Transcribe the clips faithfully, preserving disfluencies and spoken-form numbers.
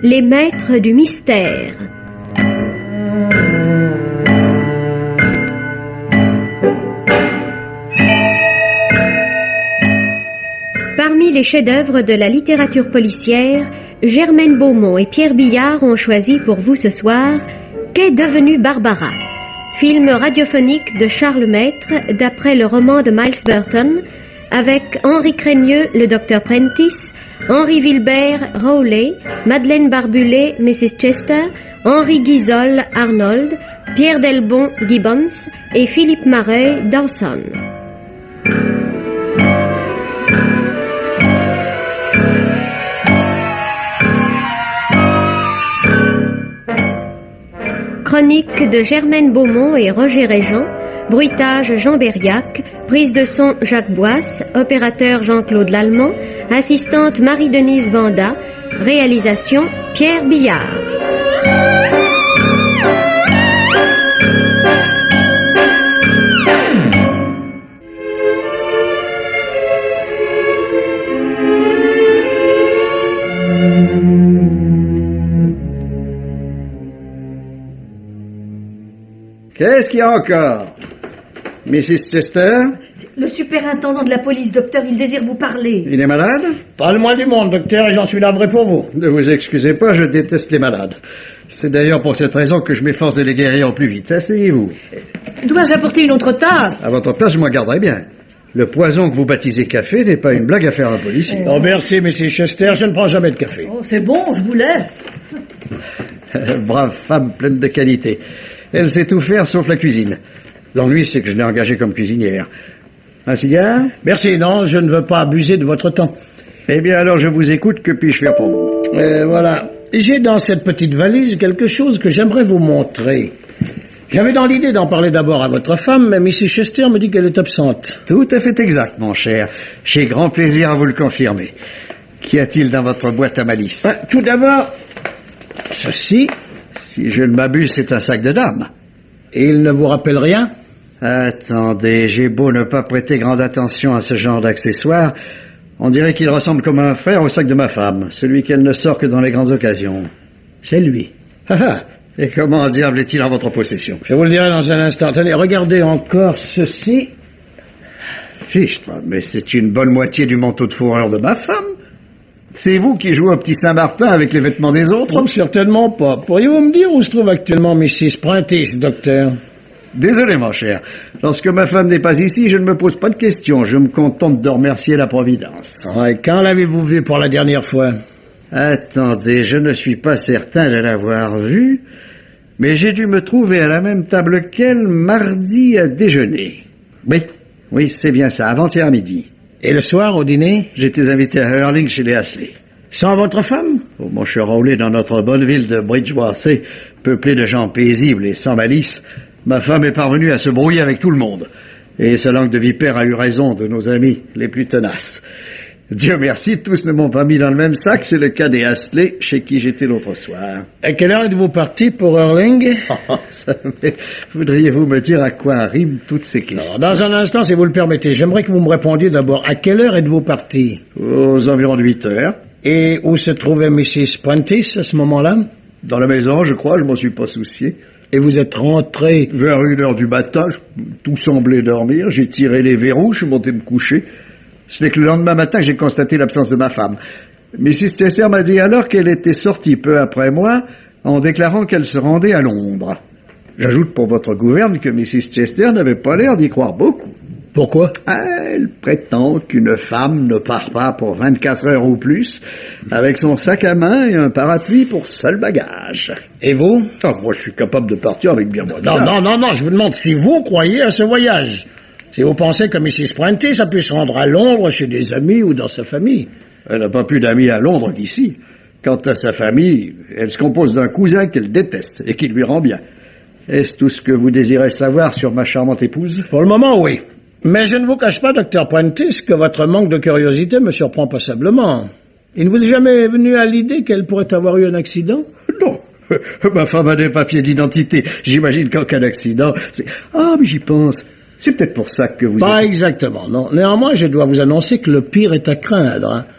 Les maîtres du mystère. Parmi les chefs-d'œuvre de la littérature policière, Germaine Beaumont et Pierre Billard ont choisi pour vous ce soir Qu'est devenue Barbara, film radiophonique de Charles Maître d'après le roman de Miles Burton, avec Henri Crémieux, le docteur Prentice, Henri Wilbert, Rowley, Madeleine Barbulé, missus Chester, Henri Guizol, Arnold, Pierre Delbon, Gibbons et Philippe Mareuil, Dawson. Chronique de Germaine Beaumont et Roger Régent, bruitage Jean Berriac, prise de son Jacques Boisse, opérateur Jean-Claude Lallemand, assistante Marie-Denise Vanda, réalisation Pierre Billard. Qu'est-ce qu'il y a encore? missus Chester? Le superintendant de la police, docteur, il désire vous parler. Il est malade? Pas le moins du monde, docteur, et j'en suis navré pour vous. Ne vous excusez pas, je déteste les malades. C'est d'ailleurs pour cette raison que je m'efforce de les guérir au plus vite. Asseyez-vous. Dois-je apporter une autre tasse? À votre place, je m'en garderai bien. Le poison que vous baptisez café n'est pas une blague à faire à un policier. Oh, merci, missus Chester, je ne prends jamais de café. Oh, c'est bon, je vous laisse. Brave femme pleine de qualité. Elle sait tout faire sauf la cuisine. L'ennui, c'est que je l'ai engagée comme cuisinière. Un cigare? Merci, non, je ne veux pas abuser de votre temps. Eh bien, alors je vous écoute, que puis-je faire pour vous? Euh, voilà. J'ai dans cette petite valise quelque chose que j'aimerais vous montrer. J'avais dans l'idée d'en parler d'abord à votre femme, mais missus Chester me dit qu'elle est absente. Tout à fait exact, mon cher. J'ai grand plaisir à vous le confirmer. Qu'y a-t-il dans votre boîte à malice? Ah, tout d'abord, ceci. Si je ne m'abuse, c'est un sac de dames. Et il ne vous rappelle rien? Attendez, j'ai beau ne pas prêter grande attention à ce genre d'accessoires, on dirait qu'il ressemble comme un frère au sac de ma femme, celui qu'elle ne sort que dans les grandes occasions. C'est lui. Ah ah. Et comment en diable est-il en votre possession? Je vous le dirai dans un instant. Tenez, regardez encore ceci. Fichtre, mais c'est une bonne moitié du manteau de fourrure de ma femme. C'est vous qui jouez au petit Saint-Martin avec les vêtements des autres? Oh, certainement pas. Pourriez-vous me dire où se trouve actuellement missus Prentice, docteur? Désolé, mon cher. Lorsque ma femme n'est pas ici, je ne me pose pas de questions. Je me contente de remercier la Providence. Oh, et quand l'avez-vous vue pour la dernière fois? Attendez, je ne suis pas certain de l'avoir vue, mais j'ai dû me trouver à la même table qu'elle mardi à déjeuner. Oui, oui, c'est bien ça, avant-hier à midi. Et le soir, au dîner? J'étais invité à Hurling chez les Astley. Sans votre femme? Oh, mon cher roulé dans notre bonne ville de Bridgewater, peuplée de gens paisibles et sans malice, ma femme est parvenue à se brouiller avec tout le monde. Et sa langue de vipère a eu raison de nos amis les plus tenaces. Dieu merci, tous ne m'ont pas mis dans le même sac, c'est le cas des Astley, chez qui j'étais l'autre soir. À quelle heure êtes-vous parti pour Hurling? Oh, ça, mais voudriez-vous me dire à quoi riment toutes ces questions? Alors, dans un instant, si vous le permettez, j'aimerais que vous me répondiez d'abord, à quelle heure êtes-vous parti? Aux environs de huit heures. Et où se trouvait missus Prentice à ce moment-là? Dans la maison, je crois, je m'en suis pas soucié. Et vous êtes rentré? Vers une heure du matin, tout semblait dormir, j'ai tiré les verrous, je suis monté me coucher. Ce n'est que le lendemain matin que j'ai constaté l'absence de ma femme. missus Chester m'a dit alors qu'elle était sortie peu après moi, en déclarant qu'elle se rendait à Londres. J'ajoute pour votre gouverne que missus Chester n'avait pas l'air d'y croire beaucoup. Pourquoi? Elle prétend qu'une femme ne part pas pour vingt-quatre heures ou plus, avec son sac à main et un parapluie pour seul bagage. Et vous? Oh, moi, je suis capable de partir avec bien moins de Non, ça. non, non, non, je vous demande si vous croyez à ce voyage. Si vous pensez que missus Prentice a pu se rendre à Londres chez des amis ou dans sa famille. Elle n'a pas plus d'amis à Londres qu'ici. Quant à sa famille, elle se compose d'un cousin qu'elle déteste et qui lui rend bien. Est-ce tout ce que vous désirez savoir sur ma charmante épouse? Pour le moment, oui. Mais je ne vous cache pas, docteur Prentice, que votre manque de curiosité me surprend passablement. Il ne vous est jamais venu à l'idée qu'elle pourrait avoir eu un accident? Non. Ma femme a des papiers d'identité. J'imagine qu'en cas d'accident, c'est... Ah, mais j'y pense. C'est peut-être pour ça que vous... Pas êtes... exactement, non. Néanmoins, je dois vous annoncer que le pire est à craindre. Hein.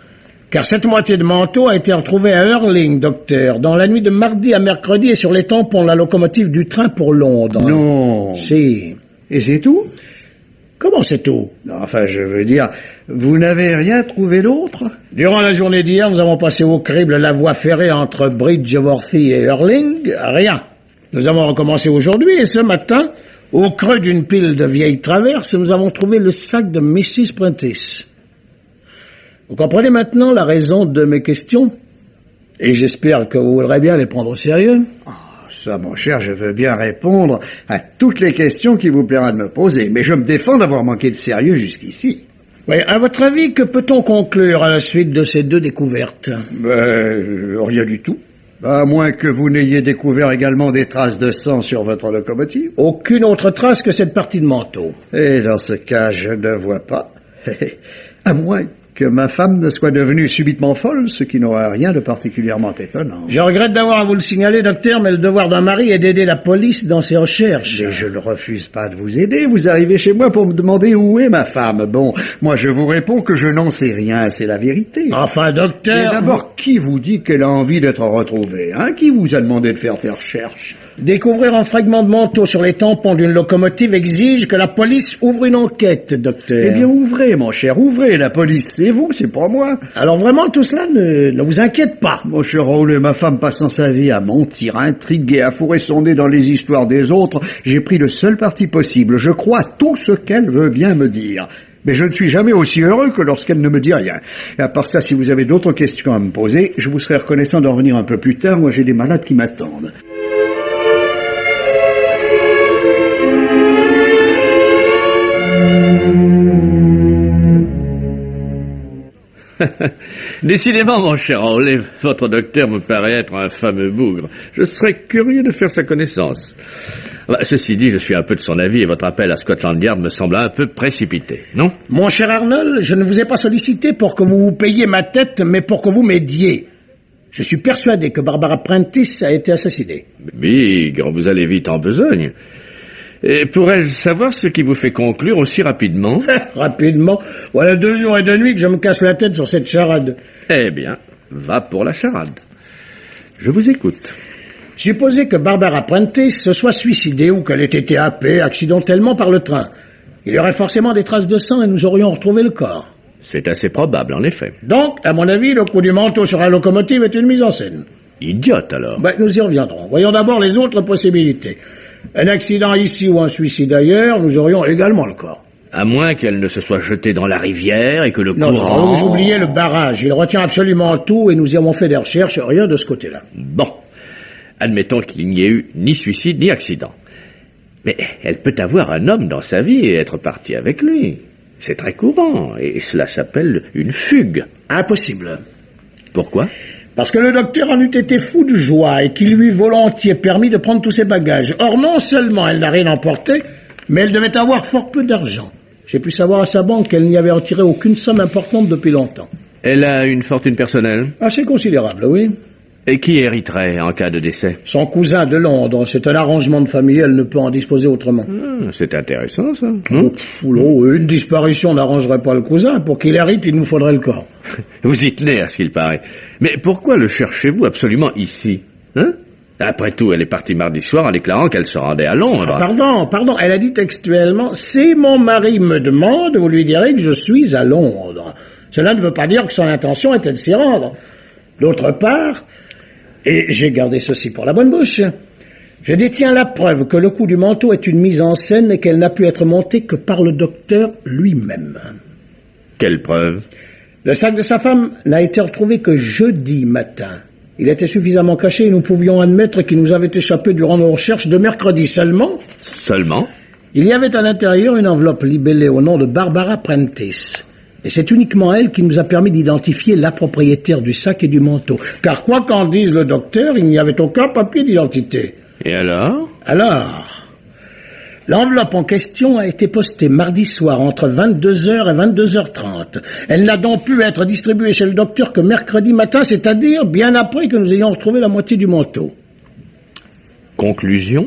Car cette moitié de manteau a été retrouvée à Hurling, docteur, dans la nuit de mardi à mercredi et sur les tampons de la locomotive du train pour Londres. Non. Si. Et c'est tout? Comment c'est tout? Non, enfin, je veux dire, vous n'avez rien trouvé d'autre? Durant la journée d'hier, nous avons passé au crible la voie ferrée entre Bridgeworthy et Hurling. Rien. Nous avons recommencé aujourd'hui et ce matin, au creux d'une pile de vieilles traverses, nous avons trouvé le sac de missus Prentice. Vous comprenez maintenant la raison de mes questions? Et j'espère que vous voudrez bien les prendre au sérieux. Oh, ça, mon cher, je veux bien répondre à toutes les questions qu'il vous plaira de me poser, mais je me défends d'avoir manqué de sérieux jusqu'ici. Oui, à votre avis, que peut-on conclure à la suite de ces deux découvertes? Ben, rien du tout. À moins que vous n'ayez découvert également des traces de sang sur votre locomotive. Aucune autre trace que cette partie de manteau. Et dans ce cas, je ne vois pas. À moins que ma femme ne soit devenue subitement folle, ce qui n'aura rien de particulièrement étonnant. Je regrette d'avoir à vous le signaler, docteur, mais le devoir d'un mari est d'aider la police dans ses recherches. Mais je ne refuse pas de vous aider. Vous arrivez chez moi pour me demander où est ma femme. Bon, moi je vous réponds que je n'en sais rien, c'est la vérité. Enfin, docteur... Mais d'abord, vous... qui vous dit qu'elle a envie d'être retrouvée, hein? Qui vous a demandé de faire des recherches? Découvrir un fragment de manteau sur les tampons d'une locomotive exige que la police ouvre une enquête, docteur. Eh bien, ouvrez, mon cher, ouvrez. La police, c'est vous, c'est pas moi. Alors vraiment, tout cela ne, ne vous inquiète pas. Mon cher Raoul, ma femme passant sa vie à mentir, à intriguer, à fourrer son nez dans les histoires des autres, j'ai pris le seul parti possible. Je crois tout ce qu'elle veut bien me dire. Mais je ne suis jamais aussi heureux que lorsqu'elle ne me dit rien. Et à part ça, si vous avez d'autres questions à me poser, je vous serai reconnaissant d'en revenir un peu plus tard. Moi, j'ai des malades qui m'attendent. Décidément, mon cher Raoul, votre docteur me paraît être un fameux bougre. Je serais curieux de faire sa connaissance. Bah, ceci dit, je suis un peu de son avis et votre appel à Scotland Yard me semble un peu précipité, non? Mon cher Arnold, je ne vous ai pas sollicité pour que vous vous payiez ma tête, mais pour que vous m'aidiez. Je suis persuadé que Barbara Prentice a été assassinée. Bigre, vous allez vite en besogne. Et pourrais-je savoir ce qui vous fait conclure aussi rapidement? Rapidement? Voilà deux jours et deux nuits que je me casse la tête sur cette charade. Eh bien, va pour la charade. Je vous écoute. Supposez que Barbara Prentice se soit suicidée ou qu'elle ait été happée accidentellement par le train. Il y aurait forcément des traces de sang et nous aurions retrouvé le corps. C'est assez probable, en effet. Donc, à mon avis, le coup du manteau sur la locomotive est une mise en scène. Idiote, alors. Ben, nous y reviendrons. Voyons d'abord les autres possibilités. Un accident ici ou un suicide ailleurs, nous aurions également le corps. À moins qu'elle ne se soit jetée dans la rivière et que le non, courant... Non, vous oubliez le barrage. Il retient absolument tout et nous y avons fait des recherches, rien de ce côté-là. Bon. Admettons qu'il n'y ait eu ni suicide ni accident. Mais elle peut avoir un homme dans sa vie et être partie avec lui. C'est très courant et cela s'appelle une fugue. Impossible. Pourquoi ? Parce que le docteur en eût été fou de joie et qu'il lui eût volontiers permis de prendre tous ses bagages. Or, non seulement elle n'a rien emporté, mais elle devait avoir fort peu d'argent. J'ai pu savoir à sa banque qu'elle n'y avait retiré aucune somme importante depuis longtemps. Elle a une fortune personnelle ? Assez considérable, oui. Et qui hériterait en cas de décès ? Son cousin de Londres. C'est un arrangement de famille, elle ne peut en disposer autrement. Ah, c'est intéressant, ça. Hum oh, oh, une disparition n'arrangerait pas le cousin. Pour qu'il hérite, il nous faudrait le corps. Vous y tenez, à ce qu'il paraît. Mais pourquoi le cherchez-vous absolument ici ? Hein ? Après tout, elle est partie mardi soir en déclarant qu'elle se rendait à Londres. Ah, pardon, pardon, elle a dit textuellement « Si mon mari me demande, vous lui direz que je suis à Londres. » Cela ne veut pas dire que son intention était de s'y rendre. D'autre part... Et j'ai gardé ceci pour la bonne bouche. Je détiens la preuve que le coup du manteau est une mise en scène et qu'elle n'a pu être montée que par le docteur lui-même. Quelle preuve ? Le sac de sa femme n'a été retrouvé que jeudi matin. Il était suffisamment caché et nous pouvions admettre qu'il nous avait échappé durant nos recherches de mercredi seulement. Seulement ? Il y avait à l'intérieur une enveloppe libellée au nom de Barbara Prentice. Et c'est uniquement elle qui nous a permis d'identifier la propriétaire du sac et du manteau. Car quoi qu'en dise le docteur, il n'y avait aucun papier d'identité. Et alors ? Alors, l'enveloppe en question a été postée mardi soir entre vingt-deux heures et vingt-deux heures trente. Elle n'a donc pu être distribuée chez le docteur que mercredi matin, c'est-à-dire bien après que nous ayons retrouvé la moitié du manteau. Conclusion ?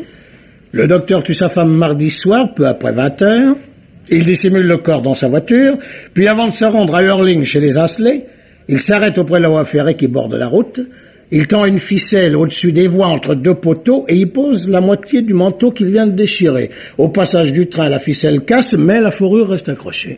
Le docteur tue sa femme mardi soir, peu après vingt heures. Il dissimule le corps dans sa voiture, puis avant de se rendre à Hurling chez les Astley, Il s'arrête auprès de la voie ferrée qui borde la route. Il tend une ficelle au-dessus des voies entre deux poteaux et y pose la moitié du manteau qu'il vient de déchirer. Au passage du train, la ficelle casse, mais la fourrure reste accrochée.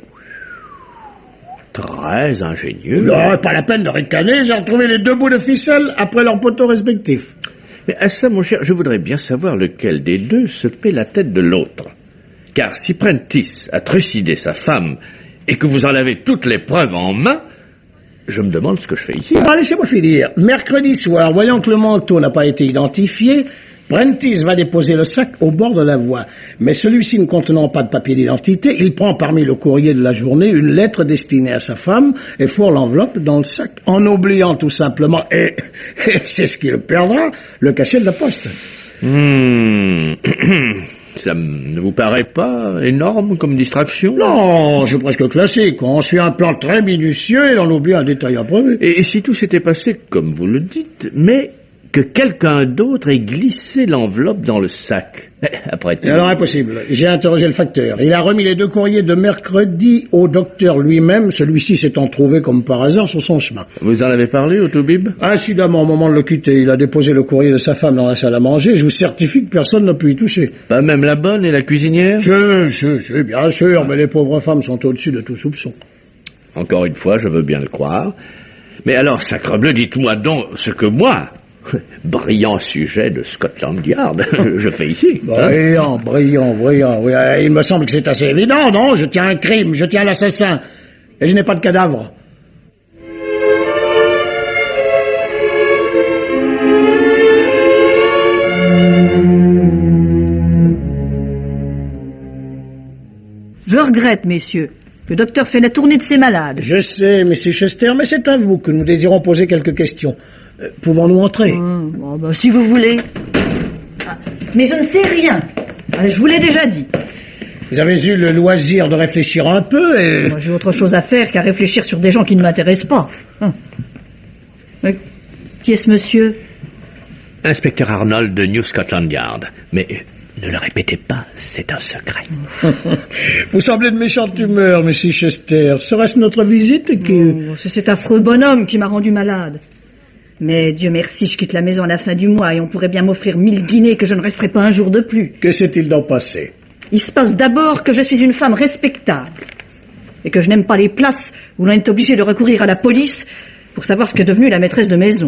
Très ingénieux. Non, pas la peine de ricaner, j'ai retrouvé les deux bouts de ficelle après leurs poteaux respectifs. Mais à ça, mon cher, je voudrais bien savoir lequel des deux se paie la tête de l'autre. Car si Prentice a trucidé sa femme et que vous en avez toutes les preuves en main, je me demande ce que je fais ici. Bah, laissez-moi finir. Mercredi soir, voyant que le manteau n'a pas été identifié, Prentice va déposer le sac au bord de la voie. Mais celui-ci ne contenant pas de papier d'identité, il prend parmi le courrier de la journée une lettre destinée à sa femme et fourre l'enveloppe dans le sac, en oubliant tout simplement, et, et c'est ce qu'il perdra, le cachet de la poste. Hmm. Ça ne vous paraît pas énorme comme distraction? Non, c'est presque classique. On suit un plan très minutieux et on oublie un détail imprévu. Et, et si tout s'était passé comme vous le dites, mais que quelqu'un d'autre ait glissé l'enveloppe dans le sac? Après tout... Alors impossible. J'ai interrogé le facteur. Il a remis les deux courriers de mercredi au docteur lui-même, celui-ci s'étant trouvé comme par hasard sur son chemin. Vous en avez parlé au Toubib? Incidemment, au moment de le quitter, il a déposé le courrier de sa femme dans la salle à manger. Je vous certifie que personne n'a pu y toucher. Pas même la bonne et la cuisinière? Je, je, je, bien sûr, mais les pauvres femmes sont au-dessus de tout soupçon. Encore une fois, je veux bien le croire. Mais alors, sacrebleu, dites-moi donc ce que moi... Brillant sujet de Scotland Yard, je fais ici. Brillant, hein? brillant, brillant. Oui, il me semble que c'est assez évident, non? Je tiens un crime, je tiens l'assassin. Et je n'ai pas de cadavre. Je regrette, messieurs. Le docteur fait la tournée de ses malades. Je sais, monsieur Chester, mais c'est à vous que nous désirons poser quelques questions. Euh, pouvons-nous entrer? Mmh, bon, bah, si vous voulez. Ah, mais je ne sais rien. Ah, je vous l'ai déjà dit. Vous avez eu le loisir de réfléchir un peu et... Moi, j'ai autre chose à faire qu'à réfléchir sur des gens qui ne m'intéressent pas. Hum. Mais qui est ce monsieur? Inspecteur Arnold de New Scotland Yard. Mais... ne le répétez pas, c'est un secret. Vous semblez de méchante humeur, monsieur Chester. Serait-ce notre visite qui... Oh, c'est cet affreux bonhomme qui m'a rendu malade. Mais Dieu merci, je quitte la maison à la fin du mois et on pourrait bien m'offrir mille guinées que je ne resterai pas un jour de plus. Que s'est-il donc passé? Il se passe d'abord que je suis une femme respectable et que je n'aime pas les places où l'on est obligé de recourir à la police pour savoir ce qu'est devenue la maîtresse de maison.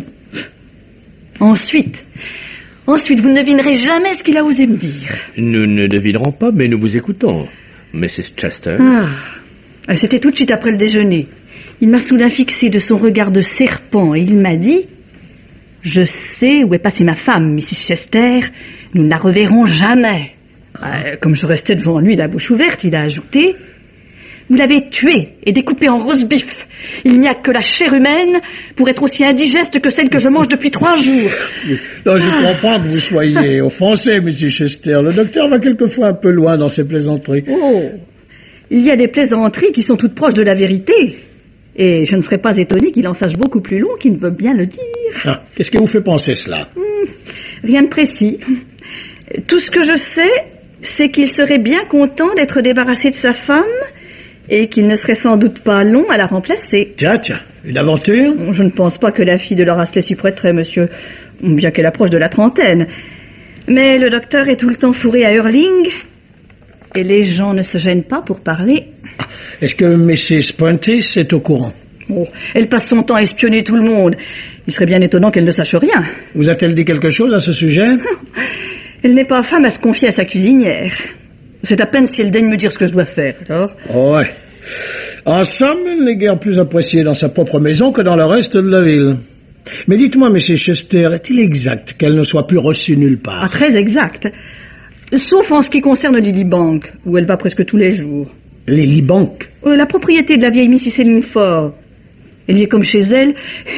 Ensuite... Ensuite, vous ne devinerez jamais ce qu'il a osé me dire. Nous ne devinerons pas, mais nous vous écoutons, missus Chester. Ah, c'était tout de suite après le déjeuner. Il m'a soudain fixé de son regard de serpent et il m'a dit « Je sais où est passée ma femme, missus Chester. Nous ne la reverrons jamais. » euh, Comme je restais devant lui, la bouche ouverte, il a ajouté « Vous l'avez tuée et découpée en roast beef. Il n'y a que la chair humaine pour être aussi indigeste que celle que je mange depuis trois jours. » Non, je ah. comprends que vous soyez offensé, monsieur Chester. Le docteur va quelquefois un peu loin dans ses plaisanteries. Oh, il y a des plaisanteries qui sont toutes proches de la vérité. Et je ne serais pas étonné qu'il en sache beaucoup plus long qu'il ne veut bien le dire. Ah, qu'est-ce qui vous fait penser cela? hmm, Rien de précis. Tout ce que je sais, c'est qu'il serait bien content d'être débarrassé de sa femme et qu'il ne serait sans doute pas long à la remplacer. Tiens, tiens, une aventure? Je ne pense pas que la fille de Laurastley s'y prêterait, monsieur, bien qu'elle approche de la trentaine. Mais le docteur est tout le temps fourré à Hurling, et les gens ne se gênent pas pour parler. Est-ce que missus Prentice est au courant? Oh, elle passe son temps à espionner tout le monde. Il serait bien étonnant qu'elle ne sache rien. Vous a-t-elle dit quelque chose à ce sujet? Elle n'est pas femme à se confier à sa cuisinière. C'est à peine si elle daigne me dire ce que je dois faire, alors. Ouais. En somme, elle n'est guère plus appréciée dans sa propre maison que dans le reste de la ville. Mais dites-moi, monsieur Chester, est-il exact qu'elle ne soit plus reçue nulle part? Ah, très exact. Sauf en ce qui concerne Lilybank, où elle va presque tous les jours. Lilybank? euh, La propriété de la vieille missus Hellingford. Elle y est comme chez elle.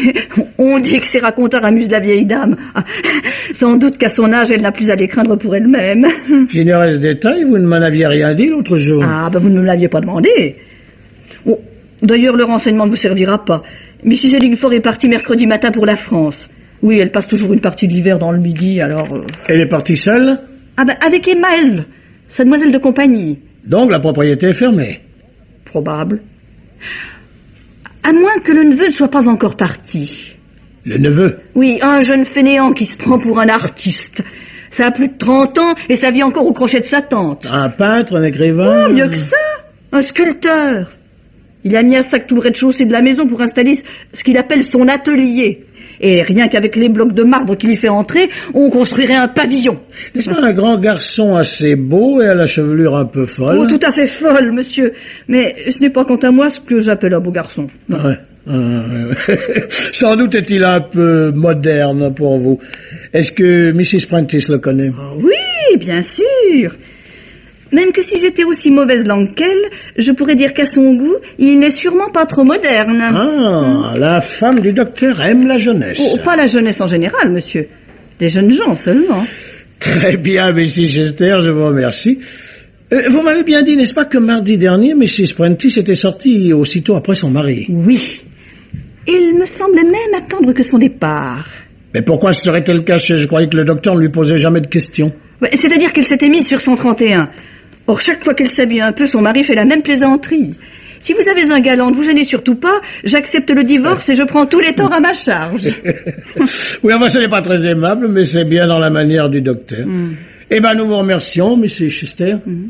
On dit que ces raconteurs amusent la vieille dame. Ah, sans doute qu'à son âge, elle n'a plus à les craindre pour elle-même. J'ignorais ce détail, vous ne m'en aviez rien dit l'autre jour. Ah, ben vous ne me l'aviez pas demandé. Oh, d'ailleurs, le renseignement ne vous servira pas. missus Hellingford est partie mercredi matin pour la France. Oui, elle passe toujours une partie de l'hiver dans le Midi, alors... Euh... Elle est partie seule? Ah ben, avec Emma, elle, sa demoiselle de compagnie. Donc la propriété est fermée? Probable. À moins que le neveu ne soit pas encore parti. Le neveu? Oui, un jeune fainéant qui se prend pour un artiste. Ça a plus de trente ans et ça vit encore au crochet de sa tante. Un peintre, un écrivain? Oh, mieux que ça. Un sculpteur. Il a mis à sac tout le rez-de-chaussée de la maison pour installer ce qu'il appelle son atelier. Et rien qu'avec les blocs de marbre qu'il y fait entrer, on construirait un pavillon. N'est-ce pas un grand garçon assez beau et à la chevelure un peu folle? Oh, tout à fait folle, monsieur. Mais ce n'est pas quant à moi ce que j'appelle un beau garçon. Non. Ouais. Euh, sans doute est-il un peu moderne pour vous. Est-ce que missus Prentice le connaît? Oh, oui, bien sûr. Même que si j'étais aussi mauvaise langue qu'elle, je pourrais dire qu'à son goût, il n'est sûrement pas trop moderne. Ah, hum. La femme du docteur aime la jeunesse. Oh, pas la jeunesse en général, monsieur. Des jeunes gens seulement. Très bien, missus Chester, je vous remercie. Euh, vous m'avez bien dit, n'est-ce pas, que mardi dernier, missus Prentice était sortie aussitôt après son mari? Oui. Il me semblait même attendre que son départ. Mais pourquoi serait-elle cachée? Je croyais que le docteur ne lui posait jamais de questions. Ouais, c'est-à-dire qu'elle s'était mise sur son trente et un. Or, chaque fois qu'elle s'habille un peu, son mari fait la même plaisanterie. Si vous avez un galant, ne vous gênez surtout pas, j'accepte le divorce et je prends tous les torts à ma charge. Oui, enfin, ce n'est pas très aimable, mais c'est bien dans la manière du docteur. Mm. Eh bien, nous vous remercions, monsieur Chester. Mm.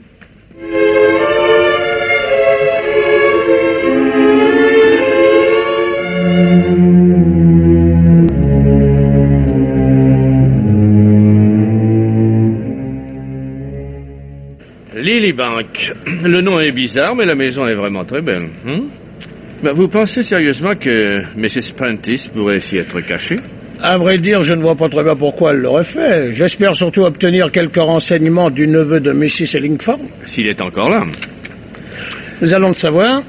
Lilybank. Le nom est bizarre, mais la maison est vraiment très belle. Hein? Ben, vous pensez sérieusement que missus Prentice pourrait s'y être cachée? À vrai dire, je ne vois pas très bien pourquoi elle l'aurait fait. J'espère surtout obtenir quelques renseignements du neveu de missus Ellingford. S'il est encore là. Nous allons le savoir.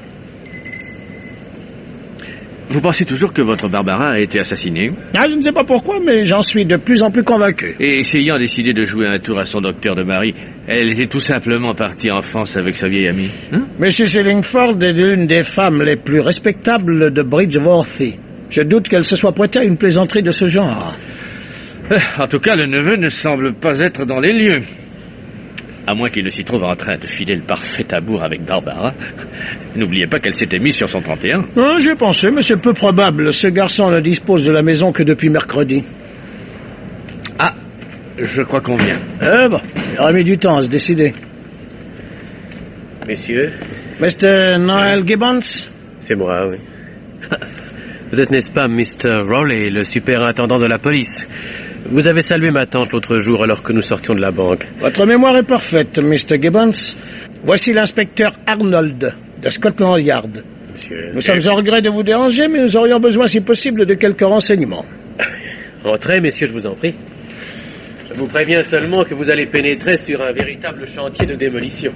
Vous pensez toujours que votre Barbara a été assassinée? Ah, je ne sais pas pourquoi, mais j'en suis de plus en plus convaincu. Et essayant décidé de jouer un tour à son docteur de mari, elle était tout simplement partie en France avec sa vieille amie. Hein? missus Ellingford est l'une des femmes les plus respectables de Bridgeworthy. Je doute qu'elle se soit prêtée à une plaisanterie de ce genre. En tout cas, le neveu ne semble pas être dans les lieux. À moins qu'il ne s'y trouve en train de filer le parfait amour avec Barbara. N'oubliez pas qu'elle s'était mise sur son trente et un. Ah, j'ai pensé, mais c'est peu probable. Ce garçon ne dispose de la maison que depuis mercredi. Ah, je crois qu'on vient. Eh bon, il aurait mis du temps à se décider. Messieurs? mister Noel Gibbons? C'est moi, oui. Vous êtes, n'est-ce pas, mister Rowley, le superintendant de la police? Vous avez salué ma tante l'autre jour alors que nous sortions de la banque. Votre mémoire est parfaite, mister Gibbons. Voici l'inspecteur Arnold, de Scotland Yard. Monsieur... Nous sommes en regret de vous déranger, mais nous aurions besoin, si possible, de quelques renseignements. Entrez, messieurs, je vous en prie. Je vous préviens seulement que vous allez pénétrer sur un véritable chantier de démolition.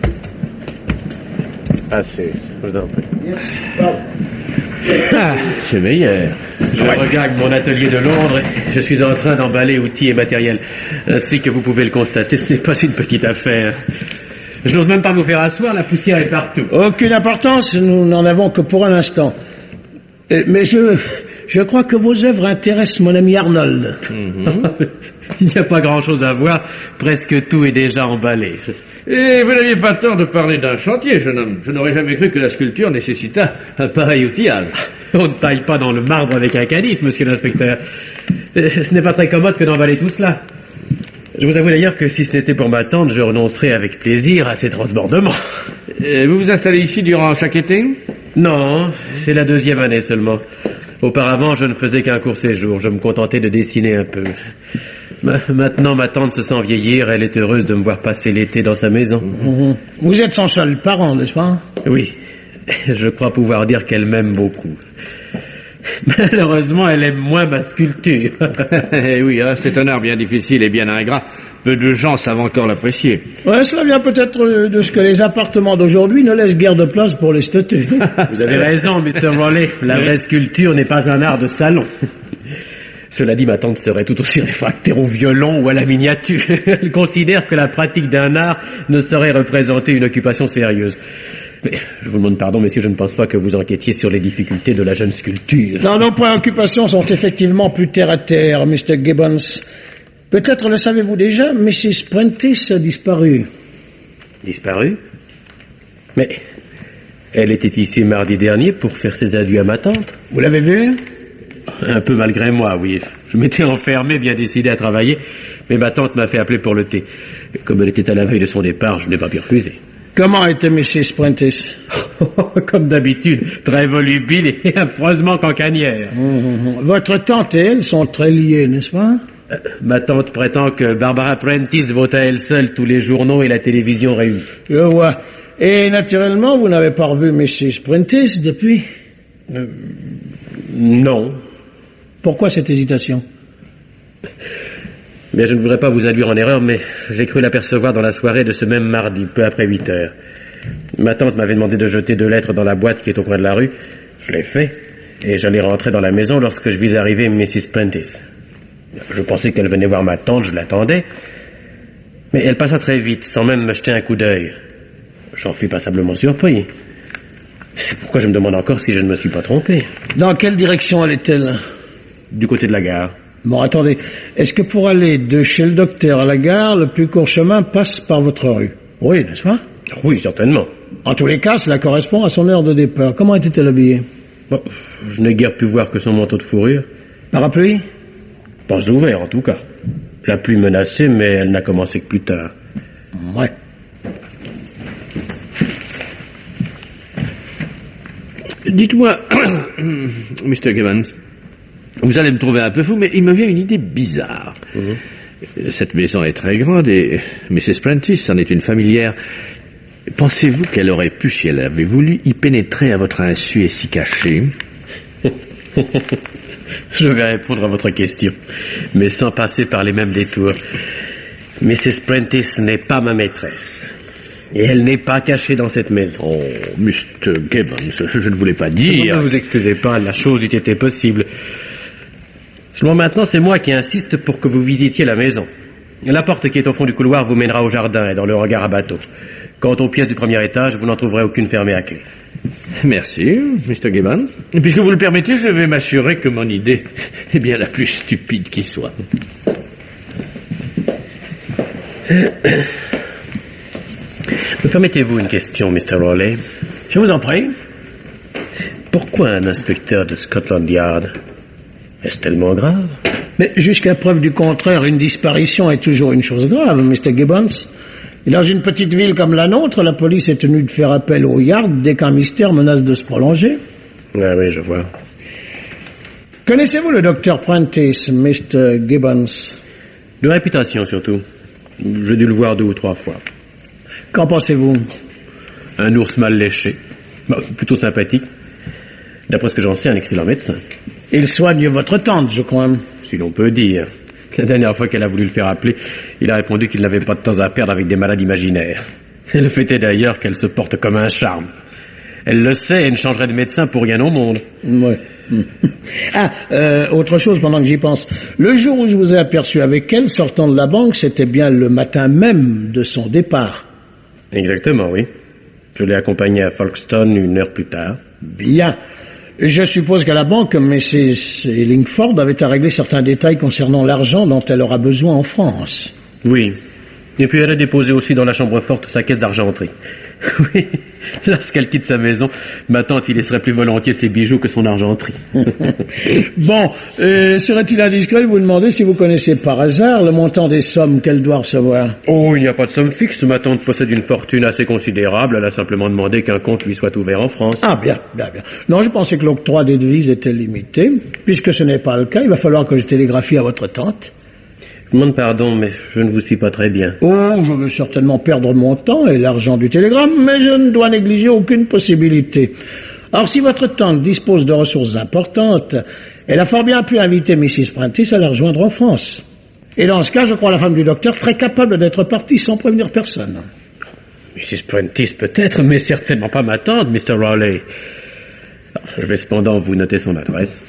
Assez, je vous en prie. Ah, c'est meilleur. Je ouais. regarde mon atelier de Londres et je suis en train d'emballer outils et matériel. Ainsi que vous pouvez le constater, ce n'est pas une petite affaire. Je n'ose même pas vous faire asseoir, la poussière est partout. Aucune importance, nous n'en avons que pour un instant. Mais je, je crois que vos œuvres intéressent mon ami Arnold. Mm-hmm. Il n'y a pas grand-chose à voir, presque tout est déjà emballé. Et vous n'aviez pas tort de parler d'un chantier, jeune homme. Je n'aurais jamais cru que la sculpture nécessitât un pareil outillage. On ne taille pas dans le marbre avec un canif, monsieur l'inspecteur. Ce n'est pas très commode que d'emballer tout cela. Je vous avoue d'ailleurs que si ce n'était pour ma tante, je renoncerais avec plaisir à ces transbordements. Et vous vous installez ici durant chaque été? Non, c'est la deuxième année seulement. Auparavant, je ne faisais qu'un court séjour. Je me contentais de dessiner un peu. Maintenant, ma tante se sent vieillir. Elle est heureuse de me voir passer l'été dans sa maison. Mmh. Vous êtes son seul parent, n'est-ce pas? Oui. Je crois pouvoir dire qu'elle m'aime beaucoup. Malheureusement, elle aime moins ma sculpture. Oui, c'est un art bien difficile et bien ingrat. Peu de gens savent encore l'apprécier. Ouais, cela vient peut-être de ce que les appartements d'aujourd'hui ne laissent guère de place pour les statues. Vous avez raison, mister Rowley. La vraie sculpture n'est pas un art de salon. Cela dit, ma tante serait tout aussi réfractaire au violon ou à la miniature. Elle considère que la pratique d'un art ne saurait représenter une occupation sérieuse. Mais je vous demande pardon, messieurs, je ne pense pas que vous enquêtiez sur les difficultés de la jeune sculpture. Non, nos préoccupations sont effectivement plus terre à terre, mister Gibbons. Peut-être le savez-vous déjà, missus Prentice a disparu. Disparu? Mais Elle était ici mardi dernier pour faire ses adieux à ma tante. Vous l'avez vue? Un peu malgré moi, oui. Je m'étais enfermé, bien décidé à travailler, mais ma tante m'a fait appeler pour le thé. Comme elle était à la veille de son départ, je n'ai pas pu refuser. Comment était missus Prentice? Comme d'habitude, très volubile et affreusement cancanière. Mmh. Votre tante et elle sont très liées, n'est-ce pas? Euh, ma tante prétend que Barbara Prentice vote à elle seule tous les journaux et la télévision réunis. Je vois. Et naturellement, vous n'avez pas revu missus Prentice depuis? Euh, non. Pourquoi cette hésitation? Bien, je ne voudrais pas vous induire en erreur, mais j'ai cru l'apercevoir dans la soirée de ce même mardi, peu après huit heures. Ma tante m'avait demandé de jeter deux lettres dans la boîte qui est au coin de la rue. Je l'ai fait, et j'allais rentrer dans la maison lorsque je vis arriver missus Prentice. Je pensais qu'elle venait voir ma tante, je l'attendais, mais elle passa très vite, sans même me jeter un coup d'œil. J'en fus passablement surpris. C'est pourquoi je me demande encore si je ne me suis pas trompé. Dans quelle direction allait-elle? Du côté de la gare. Bon, attendez. Est-ce que pour aller de chez le docteur à la gare, le plus court chemin passe par votre rue? Oui, n'est-ce pas? Oui, certainement. En tous les cas, cela correspond à son heure de départ. Comment était-elle habillée? Bon, je n'ai guère pu voir que son manteau de fourrure. Parapluie? Pas ouvert, en tout cas. La pluie menaçait, mais elle n'a commencé que plus tard. Ouais. Dites-moi, mister Gibbons, vous allez me trouver un peu fou, mais il me vient une idée bizarre. Mmh. Cette maison est très grande et missus Prentice en est une familière. Pensez-vous qu'elle aurait pu, si elle avait voulu, y pénétrer à votre insu et s'y cacher? Je vais répondre à votre question, mais sans passer par les mêmes détours. missus Prentice n'est pas ma maîtresse. Et elle n'est pas cachée dans cette maison. Oh, mister Gibbons, je ne voulais pas dire... Ne vous excusez pas, la chose eût été possible. Seulement maintenant, c'est moi qui insiste pour que vous visitiez la maison. La porte qui est au fond du couloir vous mènera au jardin et dans le regard à bateau. Quant aux pièces du premier étage, vous n'en trouverez aucune fermée à clé. Merci, mister Gibbons. Puisque vous le permettez, je vais m'assurer que mon idée est bien la plus stupide qui soit. Me permettez-vous une question, mister Rowley? Je vous en prie. Pourquoi un inspecteur de Scotland Yard? Est-ce tellement grave? Mais jusqu'à preuve du contraire, une disparition est toujours une chose grave, mister Gibbons. Et dans une petite ville comme la nôtre, la police est tenue de faire appel au Yard dès qu'un mystère menace de se prolonger. Ah oui, je vois. Connaissez-vous le docteur Prentice, mister Gibbons? De réputation, surtout. J'ai dû le voir deux ou trois fois. Qu'en pensez-vous? Un ours mal léché. Bah, plutôt sympathique. D'après ce que j'en sais, un excellent médecin. Il soigne votre tante, je crois. Si l'on peut dire. La dernière fois qu'elle a voulu le faire appeler, il a répondu qu'il n'avait pas de temps à perdre avec des malades imaginaires. Et le fait est d'ailleurs qu'elle se porte comme un charme. Elle le sait et ne changerait de médecin pour rien au monde. Ouais. Ah, euh, autre chose pendant que j'y pense. Le jour où je vous ai aperçu avec elle sortant de la banque, c'était bien le matin même de son départ. Exactement, oui. Je l'ai accompagnée à Folkestone une heure plus tard. Bien. Je suppose qu'à la banque, missus Lingford avait à régler certains détails concernant l'argent dont elle aura besoin en France. Oui. Et puis elle a déposé aussi dans la chambre forte sa caisse d'argenterie. Oui. Lorsqu'elle quitte sa maison, ma tante y laisserait plus volontiers ses bijoux que son argenterie. Bon, euh, serait-il indiscret de vous demander si vous connaissez par hasard le montant des sommes qu'elle doit recevoir? Oh, il n'y a pas de somme fixe. Ma tante possède une fortune assez considérable. Elle a simplement demandé qu'un compte lui soit ouvert en France. Ah, bien, bien, bien. Non, je pensais que l'octroi des devises était limité. Puisque ce n'est pas le cas, il va falloir que je télégraphie à votre tante. Je demande pardon, mais je ne vous suis pas très bien. Oh, je veux certainement perdre mon temps et l'argent du télégramme, mais je ne dois négliger aucune possibilité. Or, si votre tante dispose de ressources importantes, elle a fort bien pu inviter missus Prentice à la rejoindre en France. Et dans ce cas, je crois la femme du docteur très capable d'être partie sans prévenir personne. missus Prentice peut-être, mais certainement pas ma tante, mister Rowley. Je vais cependant vous noter son adresse.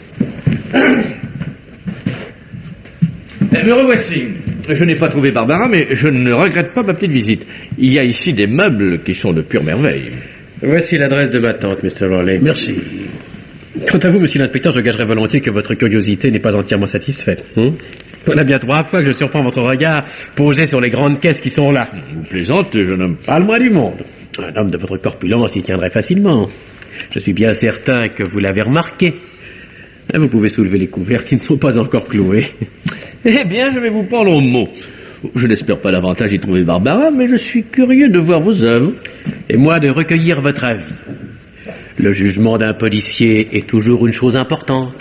Me revoici. Je n'ai pas trouvé Barbara, mais je ne regrette pas ma petite visite. Il y a ici des meubles qui sont de pure merveille. Voici l'adresse de ma tante, mister Rowley. Merci. Quant à vous, monsieur l'inspecteur, je gagerais volontiers que votre curiosité n'est pas entièrement satisfaite. Hum Voilà bien trois fois que je surprends votre regard posé sur les grandes caisses qui sont là. Vous plaisantez, jeune homme. Pas le moins du monde. Un homme de votre corpulence y tiendrait facilement. Je suis bien certain que vous l'avez remarqué. Vous pouvez soulever les couverts qui ne sont pas encore cloués. Eh bien, je vais vous prendre au mot. Je n'espère pas davantage y trouver Barbara, mais je suis curieux de voir vos œuvres. Et moi de recueillir votre avis. Le jugement d'un policier est toujours une chose importante.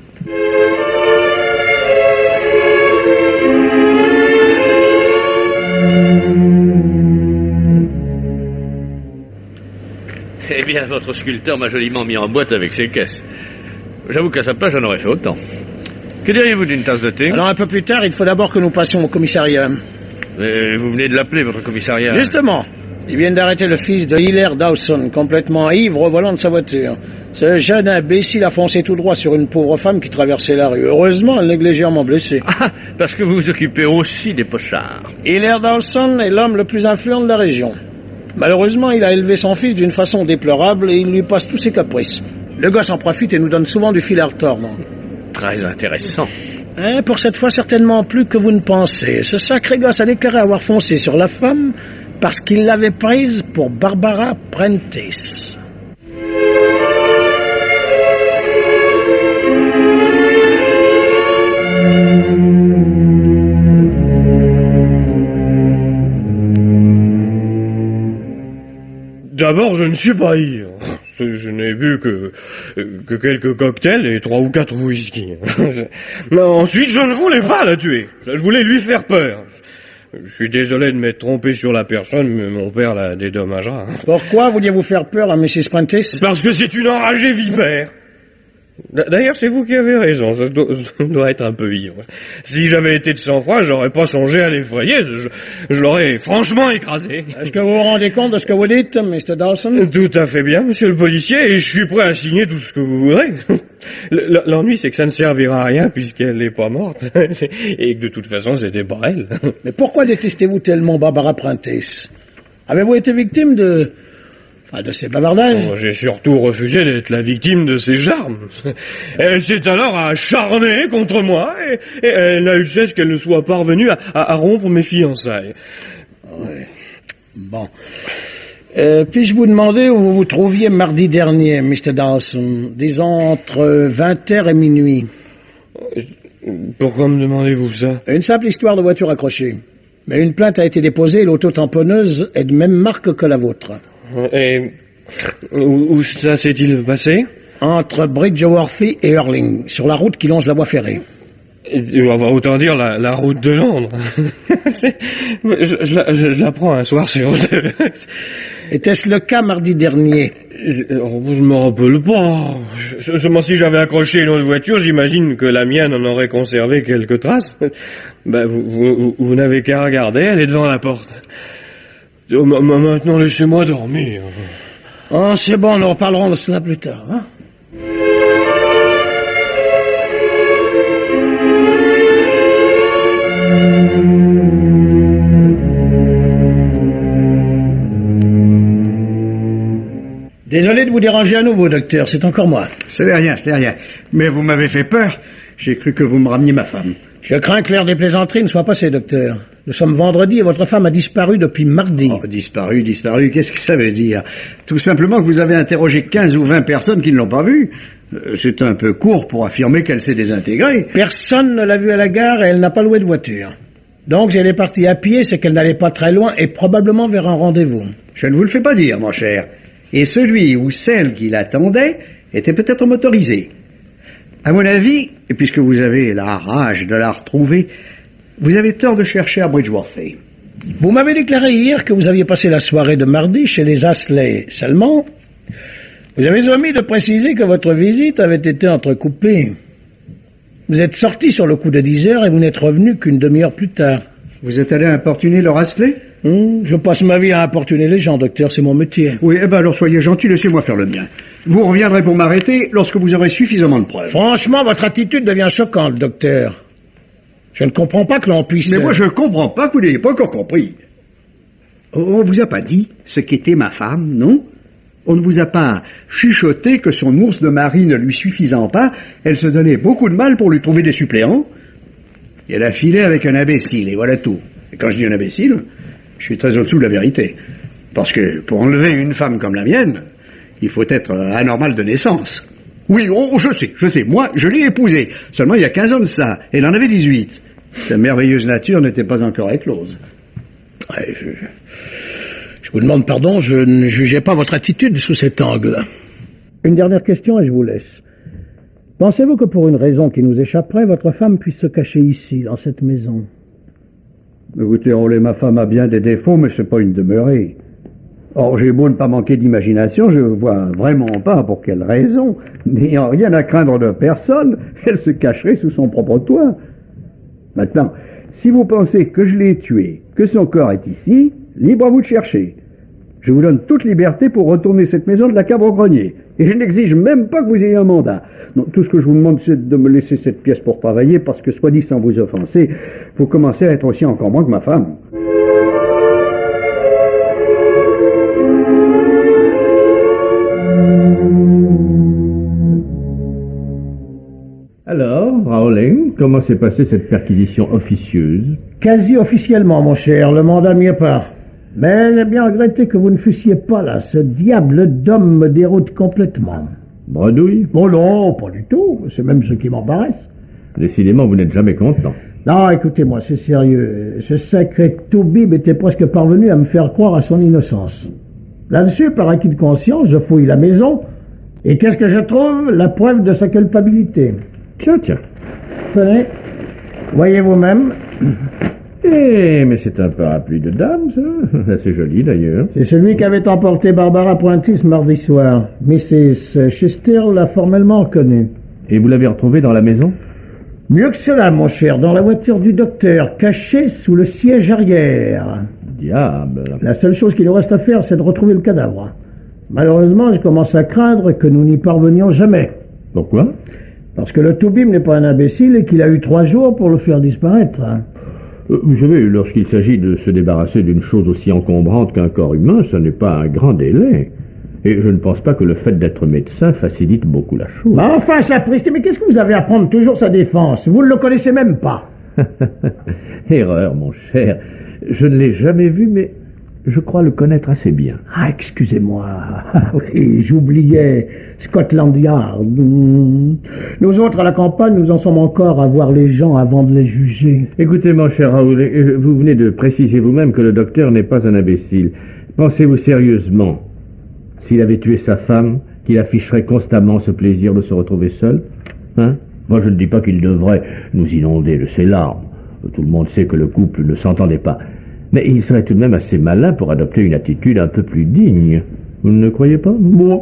Eh bien, votre sculpteur m'a joliment mis en boîte avec ses caisses. J'avoue qu'à sa place, j'en aurais fait autant. Que diriez-vous d'une tasse de thé? Alors, un peu plus tard, il faut d'abord que nous passions au commissariat. Et vous venez de l'appeler, votre commissariat? Justement. Ils viennent d'arrêter le fils de Hilaire Dawson, complètement ivre au volant de sa voiture. Ce jeune imbécile a foncé tout droit sur une pauvre femme qui traversait la rue. Heureusement, elle est légèrement blessée. Ah, parce que vous vous occupez aussi des pochards. Hilaire Dawson est l'homme le plus influent de la région. Malheureusement, il a élevé son fils d'une façon déplorable et il lui passe tous ses caprices. Le gosse en profite et nous donne souvent du fil à retordre. Très intéressant. Hein, pour cette fois, certainement plus que vous ne pensez. Ce sacré gosse a déclaré avoir foncé sur la femme parce qu'il l'avait prise pour Barbara Prentice. D'abord, je ne suis pas ivre. Je n'ai bu que, que quelques cocktails et trois ou quatre whisky. Mais ensuite, je ne voulais pas la tuer. Je voulais lui faire peur. Je suis désolé de m'être trompé sur la personne, mais mon père la dédommagera. Pourquoi vouliez-vous faire peur à missus Prentice? Parce que c'est une enragée vipère. D'ailleurs, c'est vous qui avez raison, ça doit, ça doit être un peu ivre. Si j'avais été de sang-froid, j'aurais pas songé à l'effrayer, je, je l'aurais franchement écrasé. Est-ce que vous vous rendez compte de ce que vous dites, mister Dawson? Tout à fait bien, monsieur le policier, et je suis prêt à signer tout ce que vous voudrez. L'ennui, c'est que ça ne servira à rien puisqu'elle n'est pas morte, et que de toute façon, c'était pas elle. Mais pourquoi détestez-vous tellement Barbara Prentice? Avez-vous été victime de... Enfin, de ses bavardages? Oh, j'ai surtout refusé d'être la victime de ses charmes. Elle s'est alors acharnée contre moi, et, et elle n'a eu cesse qu'elle ne soit parvenue à, à, à rompre mes fiançailles. Ouais. Bon. Euh, puis-je vous demander où vous vous trouviez mardi dernier, mister Dawson? Disons entre vingt heures et minuit. Pourquoi me demandez-vous ça? Une simple histoire de voiture accrochée. Mais une plainte a été déposée et l'auto-tamponneuse est de même marque que la vôtre. Et où, où ça s'est-il passé? Entre Bridgeworthy et Hurling, sur la route qui longe la voie ferrée. On va autant dire la, la route de Londres. je, je, je, je la prends un soir sur deux. Était-ce le cas mardi dernier? Je, je me rappelle pas. Seulement si j'avais accroché une autre voiture, j'imagine que la mienne en aurait conservé quelques traces. Ben, vous, vous, vous n'avez qu'à regarder, elle est devant la porte. Maintenant, laissez-moi dormir. Oh, c'est bon, nous reparlerons de cela plus tard, hein? Désolé de vous déranger à nouveau, docteur, c'est encore moi. C'était rien, c'était rien. Mais vous m'avez fait peur. J'ai cru que vous me rameniez ma femme. Je crains que l'heure des plaisanteries ne soit passée, docteur. Nous sommes vendredi et votre femme a disparu depuis mardi. Oh, disparu, disparu, qu'est-ce que ça veut dire? Tout simplement que vous avez interrogé quinze ou vingt personnes qui ne l'ont pas vue. Euh, c'est un peu court pour affirmer qu'elle s'est désintégrée. Personne ne l'a vue à la gare et elle n'a pas loué de voiture. Donc, si elle est partie à pied, c'est qu'elle n'allait pas très loin et probablement vers un rendez-vous. Je ne vous le fais pas dire, mon cher. Et celui ou celle qui l'attendait était peut-être motorisé. À mon avis, et puisque vous avez la rage de la retrouver, vous avez tort de chercher à Bridgeworthy. Vous m'avez déclaré hier que vous aviez passé la soirée de mardi chez les Astley. Seulement, vous avez omis de préciser que votre visite avait été entrecoupée. Vous êtes sorti sur le coup de dix heures et vous n'êtes revenu qu'une demi-heure plus tard. Vous êtes allé importuner leur Astley? Hum, je passe ma vie à importuner les gens, docteur, c'est mon métier. Oui, eh ben alors soyez gentil, laissez-moi faire le mien. Vous reviendrez pour m'arrêter lorsque vous aurez suffisamment de preuves. Franchement, votre attitude devient choquante, docteur. Je ne comprends pas que l'on puisse... Mais moi, je ne comprends pas que vous n'ayez pas encore compris. On vous a pas dit ce qu'était ma femme, non? On ne vous a pas chuchoté que son ours de mari ne lui suffisant pas, elle se donnait beaucoup de mal pour lui trouver des suppléants? Et elle a filé avec un imbécile, et voilà tout. Et quand je dis un imbécile, je suis très au-dessous de la vérité. Parce que pour enlever une femme comme la mienne, il faut être anormal de naissance. Oui, oh, je sais, je sais. Moi, je l'ai épousée. Seulement il y a quinze ans de ça. Elle en avait dix-huit. Sa merveilleuse nature n'était pas encore éclose. Ouais, je... je vous demande pardon, je ne jugeais pas votre attitude sous cet angle. Une dernière question et je vous laisse. Pensez-vous que pour une raison qui nous échapperait, votre femme puisse se cacher ici, dans cette maison? Écoutez, Rollet, ma femme a bien des défauts, mais c'est pas une demeurée. Or, j'ai beau ne pas manquer d'imagination, je vois vraiment pas pour quelle raison, n'ayant rien à craindre de personne, elle se cacherait sous son propre toit. Maintenant, si vous pensez que je l'ai tuée, que son corps est ici, libre à vous de chercher. Je vous donne toute liberté pour retourner cette maison de la cave au grenier. Et je n'exige même pas que vous ayez un mandat. Non, tout ce que je vous demande, c'est de me laisser cette pièce pour travailler, parce que, soit dit sans vous offenser, vous commencez à être aussi encore moins que ma femme. Alors, Rowling, comment s'est passée cette perquisition officieuse? Quasi officiellement, mon cher, le mandat m'y est pas. Mais j'ai bien regretté que vous ne fussiez pas là. Ce diable d'homme me déroute complètement. Bredouille? Oh non, pas du tout. C'est même ce qui m'embarrasse. Décidément, vous n'êtes jamais content. Non, écoutez-moi, c'est sérieux. Ce sacré Toubib était presque parvenu à me faire croire à son innocence. Là-dessus, par acquis de conscience, je fouille la maison. Et qu'est-ce que je trouve? La preuve de sa culpabilité. Tiens, tiens. Tenez, voyez vous-même. Eh, mais c'est un parapluie de dame, ça. C'est joli, d'ailleurs. C'est celui qu'avait emporté Barbara Prentice mardi soir. missus Chester l'a formellement reconnu. Et vous l'avez retrouvé dans la maison? Mieux que cela, mon cher, dans la voiture du docteur, cachée sous le siège arrière. Diable. La seule chose qu'il nous reste à faire, c'est de retrouver le cadavre. Malheureusement, je commence à craindre que nous n'y parvenions jamais. Pourquoi? Parce que le Toubib n'est pas un imbécile et qu'il a eu trois jours pour le faire disparaître. Euh, vous savez, lorsqu'il s'agit de se débarrasser d'une chose aussi encombrante qu'un corps humain, ce n'est pas un grand délai. Et je ne pense pas que le fait d'être médecin facilite beaucoup la chose. Mais enfin, sapristi, mais qu'est-ce que vous avez à prendre toujours sa défense? Vous ne le connaissez même pas. Erreur, mon cher. Je ne l'ai jamais vu, mais je crois le connaître assez bien. Ah, excusez-moi. Oui, j'oubliais Scotland Yard. Nous autres, à la campagne, nous en sommes encore à voir les gens avant de les juger. Écoutez, mon cher Raoul, vous venez de préciser vous-même que le docteur n'est pas un imbécile. Pensez-vous sérieusement, s'il avait tué sa femme, qu'il afficherait constamment ce plaisir de se retrouver seul? Hein? Moi, je ne dis pas qu'il devrait nous inonder de ses larmes. Tout le monde sait que le couple ne s'entendait pas. Mais il serait tout de même assez malin pour adopter une attitude un peu plus digne. Vous ne le croyez pas? Bon,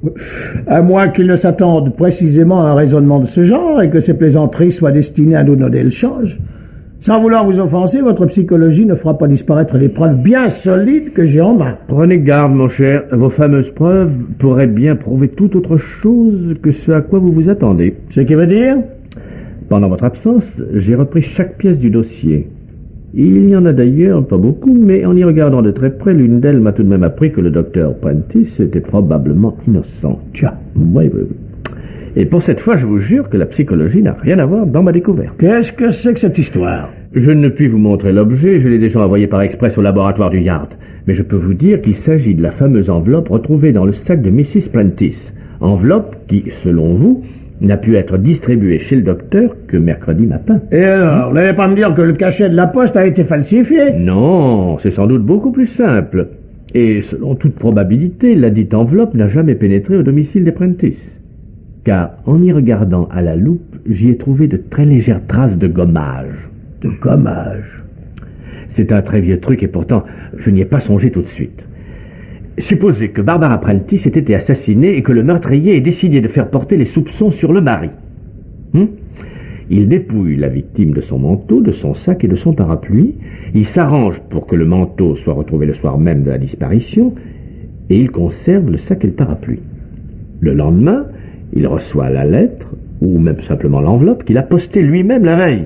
à moins qu'il ne s'attende précisément à un raisonnement de ce genre et que ces plaisanteries soient destinées à nous donner le change. Sans vouloir vous offenser, votre psychologie ne fera pas disparaître les preuves bien solides que j'ai en main. Prenez garde, mon cher. Vos fameuses preuves pourraient bien prouver tout autre chose que ce à quoi vous vous attendez. Ce qui veut dire? Pendant votre absence, j'ai repris chaque pièce du dossier. Il n'y en a d'ailleurs pas beaucoup, mais en y regardant de très près, l'une d'elles m'a tout de même appris que le docteur Prentice était probablement innocent. Tiens. Oui, oui, oui. Et pour cette fois, je vous jure que la psychologie n'a rien à voir dans ma découverte. Qu'est-ce que c'est que cette histoire? Je ne puis vous montrer l'objet, je l'ai déjà envoyé par express au laboratoire du Yard. Mais je peux vous dire qu'il s'agit de la fameuse enveloppe retrouvée dans le sac de missus Prentice. Enveloppe qui, selon vous, n'a pu être distribuée chez le docteur que mercredi matin. Et alors, vous n'allez pas me dire que le cachet de la poste a été falsifié? Non, c'est sans doute beaucoup plus simple. Et selon toute probabilité, la dite enveloppe n'a jamais pénétré au domicile des Prentice. Car en y regardant à la loupe, j'y ai trouvé de très légères traces de gommage. De gommage? C'est un très vieux truc et pourtant, je n'y ai pas songé tout de suite. Supposez que Barbara Prentice ait été assassinée et que le meurtrier ait décidé de faire porter les soupçons sur le mari. Hum il dépouille la victime de son manteau, de son sac et de son parapluie. Il s'arrange pour que le manteau soit retrouvé le soir même de la disparition et il conserve le sac et le parapluie. Le lendemain, il reçoit la lettre, ou même simplement l'enveloppe, qu'il a postée lui-même la veille.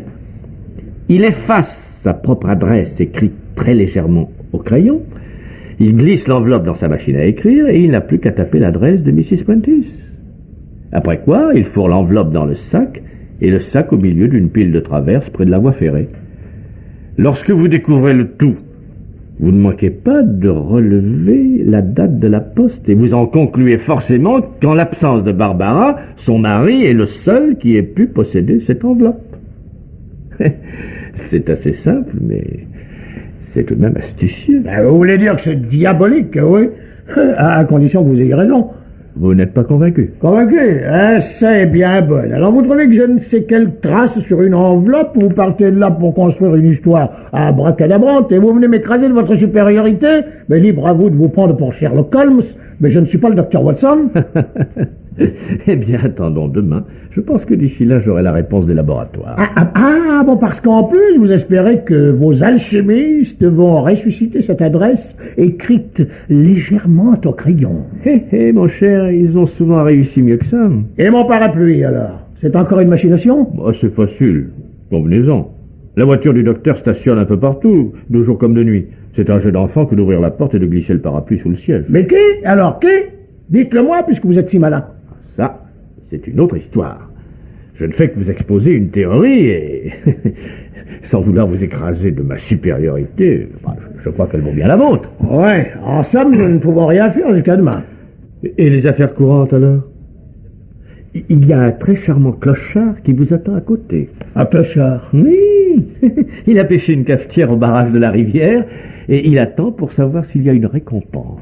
Il efface sa propre adresse écrite très légèrement au crayon. Il glisse l'enveloppe dans sa machine à écrire et il n'a plus qu'à taper l'adresse de missus Prentice. Après quoi, il fourre l'enveloppe dans le sac et le sac au milieu d'une pile de traverse près de la voie ferrée. Lorsque vous découvrez le tout, Vous ne manquez pas de relever la date de la poste et vous en concluez forcément qu'en l'absence de Barbara, son mari est le seul qui ait pu posséder cette enveloppe. C'est assez simple, mais c'est tout de même astucieux. Ben, vous voulez dire que c'est diabolique, oui, à condition que vous ayez raison. Vous n'êtes pas convaincu? Convaincu? Hein, c'est bien bon. Alors vous trouvez que je ne sais quelle trace sur une enveloppe, vous partez de là pour construire une histoire à bracadabrante et vous venez m'écraser de votre supériorité? Mais libre à vous de vous prendre pour Sherlock Holmes, mais je ne suis pas le docteur Watson. Eh bien, attendons demain. Je pense que d'ici là, j'aurai la réponse des laboratoires. Ah, ah, ah, bon, parce qu'en plus, vous espérez que vos alchimistes vont ressusciter cette adresse écrite légèrement au crayon. Hé, hé, mon cher, ils ont souvent réussi mieux que ça. Et mon parapluie, alors? C'est encore une machination? Bah, c'est facile. Convenez-en. La voiture du docteur stationne un peu partout, de jour comme de nuit. C'est un jeu d'enfant que d'ouvrir la porte et de glisser le parapluie sous le siège. Mais qui? Alors, qui? Dites-le moi, puisque vous êtes si malin. Ça, c'est une autre histoire. Je ne fais que vous exposer une théorie et, sans vouloir vous écraser de ma supériorité, enfin, je crois qu'elle vaut bien la vôtre. Ouais, en somme, nous ne pouvons rien faire jusqu'à demain. Et les affaires courantes, alors? Il y a un très charmant clochard qui vous attend à côté. Un clochard? Oui. Il a pêché une cafetière au barrage de la rivière et il attend pour savoir s'il y a une récompense.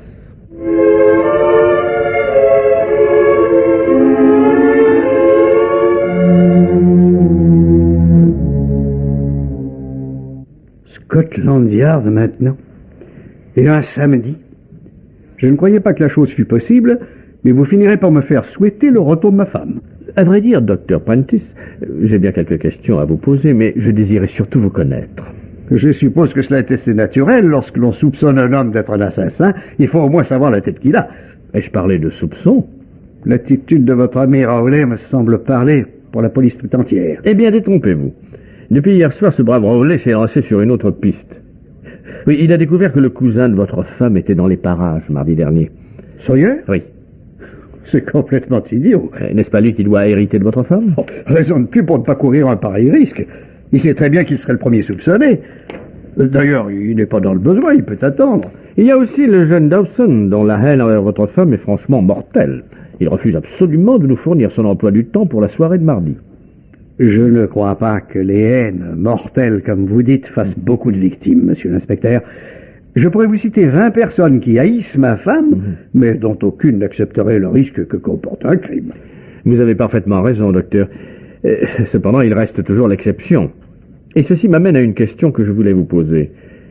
Scotland Yard maintenant. Et un samedi. Je ne croyais pas que la chose fût possible, mais vous finirez par me faire souhaiter le retour de ma femme. À vrai dire, docteur Prentice, j'ai bien quelques questions à vous poser, mais je désirais surtout vous connaître. Je suppose que cela est assez naturel. Lorsque l'on soupçonne un homme d'être un assassin, il faut au moins savoir la tête qu'il a. Ai-je parlé de soupçon? L'attitude de votre ami Rowley me semble parler pour la police tout entière. Eh bien, détrompez-vous. Depuis hier soir, ce brave Rowley s'est lancé sur une autre piste. Oui, il a découvert que le cousin de votre femme était dans les parages mardi dernier. Sérieux? Oui. C'est complètement idiot. Euh, N'est-ce pas lui qui doit hériter de votre femme? Oh, raison de plus pour ne pas courir un pareil risque. Il sait très bien qu'il serait le premier soupçonné. D'ailleurs, il n'est pas dans le besoin, il peut attendre. Il y a aussi le jeune Dawson, dont la haine envers votre femme est franchement mortelle. Il refuse absolument de nous fournir son emploi du temps pour la soirée de mardi. Je ne crois pas que les haines mortelles, comme vous dites, fassent beaucoup de victimes, monsieur l'inspecteur. Je pourrais vous citer vingt personnes qui haïssent ma femme, mmh. mais dont aucune n'accepterait le risque que comporte un crime. Vous avez parfaitement raison, docteur. Euh, cependant, il reste toujours l'exception. Et ceci m'amène à une question que je voulais vous poser.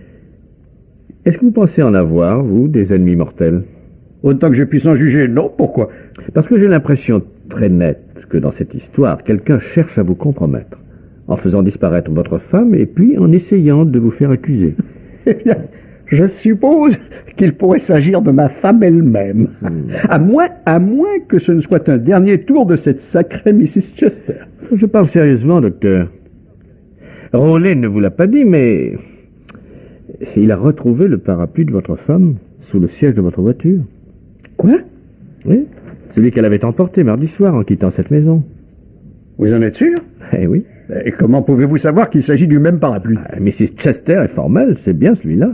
Est-ce que vous pensez en avoir, vous, des ennemis mortels? Autant que je puisse en juger, non. Pourquoi? Parce que j'ai l'impression très nette que dans cette histoire, quelqu'un cherche à vous compromettre, en faisant disparaître votre femme et puis en essayant de vous faire accuser. Eh bien, je suppose qu'il pourrait s'agir de ma femme elle-même. Hmm. À moins, à moins que ce ne soit un dernier tour de cette sacrée missus Chester. Je parle sérieusement, docteur. Rowley ne vous l'a pas dit, mais il a retrouvé le parapluie de votre femme sous le siège de votre voiture. Quoi? Oui, celui qu'elle avait emporté mardi soir en quittant cette maison. Vous en êtes sûr? Eh oui. Et comment pouvez-vous savoir qu'il s'agit du même parapluie? Ah, missus Chester est formelle, c'est bien celui-là.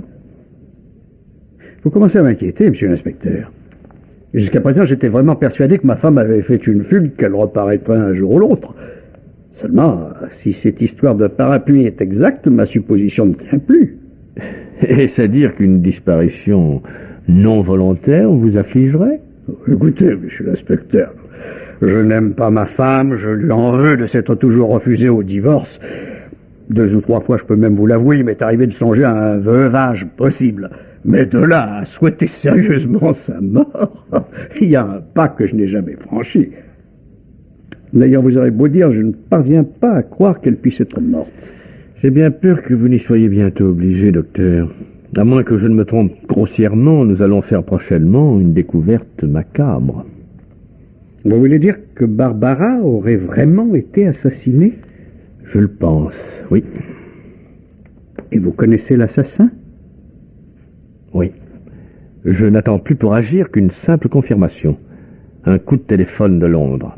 Vous commencez à m'inquiéter, monsieur l'inspecteur. Jusqu'à présent, j'étais vraiment persuadé que ma femme avait fait une fugue, qu'elle reparaîtrait un jour ou l'autre. Seulement, si cette histoire de parapluie est exacte, ma supposition ne tient plus. Est-ce à dire qu'une disparition non volontaire vous affligerait? Écoutez, monsieur l'inspecteur, je n'aime pas ma femme, je lui en veux de s'être toujours refusée au divorce. Deux ou trois fois, je peux même vous l'avouer, il m'est arrivé de songer à un veuvage possible. Mais de là à souhaiter sérieusement sa mort, il y a un pas que je n'ai jamais franchi. D'ailleurs, vous aurez beau dire, je ne parviens pas à croire qu'elle puisse être morte. J'ai bien peur que vous n'y soyez bientôt obligé, docteur. À moins que je ne me trompe grossièrement, nous allons faire prochainement une découverte macabre. Vous voulez dire que Barbara aurait vraiment été assassinée? Je le pense, oui. Et vous connaissez l'assassin? Oui. Je n'attends plus pour agir qu'une simple confirmation. Un coup de téléphone de Londres.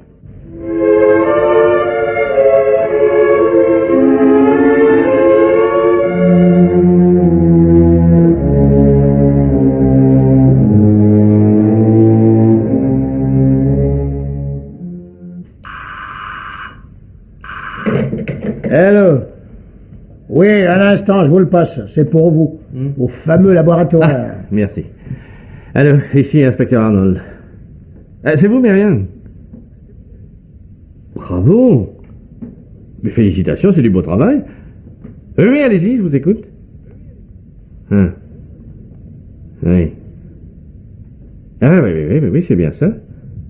Hello. Oui, un instant, je vous le passe. C'est pour vous. Hmm. Au fameux laboratoire. Ah, merci. Allô, ici, inspecteur Arnold. Ah, c'est vous, Myriam? Bravo. Mais félicitations, c'est du beau travail. Oui, oui, allez-y, je vous écoute. Hein. Oui. Ah oui, oui, oui, oui, oui, c'est bien ça.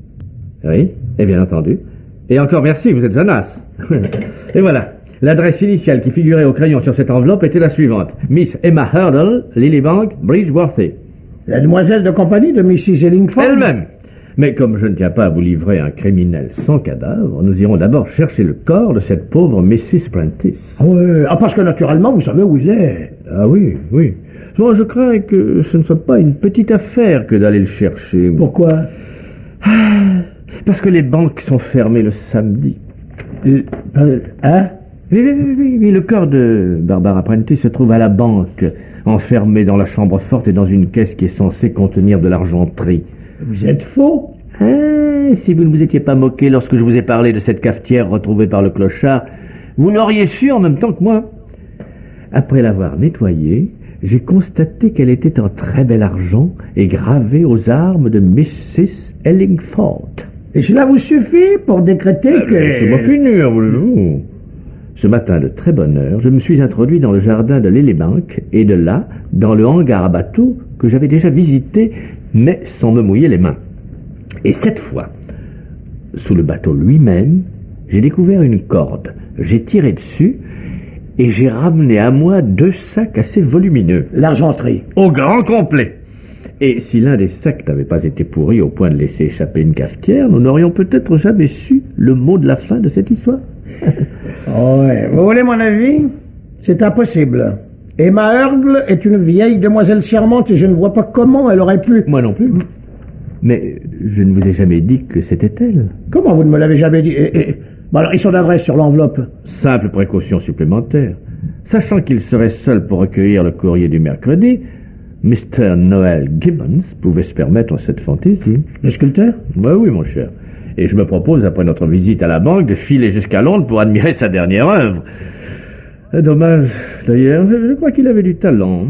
Oui, et bien entendu. Et encore merci, vous êtes un as. Et voilà. L'adresse initiale qui figurait au crayon sur cette enveloppe était la suivante. Miss Emma Hurdle, Lilybank, Bridgeworthy. La demoiselle de compagnie de missus Ellingford? Elle-même. Mais comme je ne tiens pas à vous livrer un criminel sans cadavre, nous irons d'abord chercher le corps de cette pauvre missus Prentice. Ah oui, ah, parce que naturellement, vous savez où il est. Ah oui, oui. Bon, je crains que ce ne soit pas une petite affaire que d'aller le chercher. Pourquoi? Ah, parce que les banques sont fermées le samedi. Euh, hein? Oui, oui, oui, oui, oui, le corps de Barbara Prentice se trouve à la banque, enfermé dans la chambre forte et dans une caisse qui est censée contenir de l'argenterie. Vous êtes faux? Ah, si vous ne vous étiez pas moqué lorsque je vous ai parlé de cette cafetière retrouvée par le clochard, vous l'auriez su en même temps que moi. Après l'avoir nettoyée, j'ai constaté qu'elle était en très bel argent et gravée aux armes de missus Ellingford. Et cela vous suffit pour décréter euh, que... Laissez-moi finir, voulez-vous. Ce matin, de très bonne heure, je me suis introduit dans le jardin de Lilybank et de là, dans le hangar à bateau que j'avais déjà visité, mais sans me mouiller les mains. Et cette fois, sous le bateau lui-même, j'ai découvert une corde. J'ai tiré dessus et j'ai ramené à moi deux sacs assez volumineux. L'argenterie. Au grand complet. Et si l'un des sacs n'avait pas été pourri au point de laisser échapper une cafetière, nous n'aurions peut-être jamais su le mot de la fin de cette histoire. Oh ouais. Vous voulez mon avis? C'est impossible. Emma Hurdle est une vieille demoiselle charmante et je ne vois pas comment elle aurait pu... Moi non plus. Mais je ne vous ai jamais dit que c'était elle. Comment vous ne me l'avez jamais dit? et, et... Bon alors, ils sont d'adresse sur l'enveloppe. Simple précaution supplémentaire. Sachant qu'il serait seul pour recueillir le courrier du mercredi, mister Noel Gibbons pouvait se permettre cette fantaisie. Le sculpteur? Ben oui, mon cher. Et je me propose, après notre visite à la banque, de filer jusqu'à Londres pour admirer sa dernière œuvre. Dommage, d'ailleurs, je, je crois qu'il avait du talent.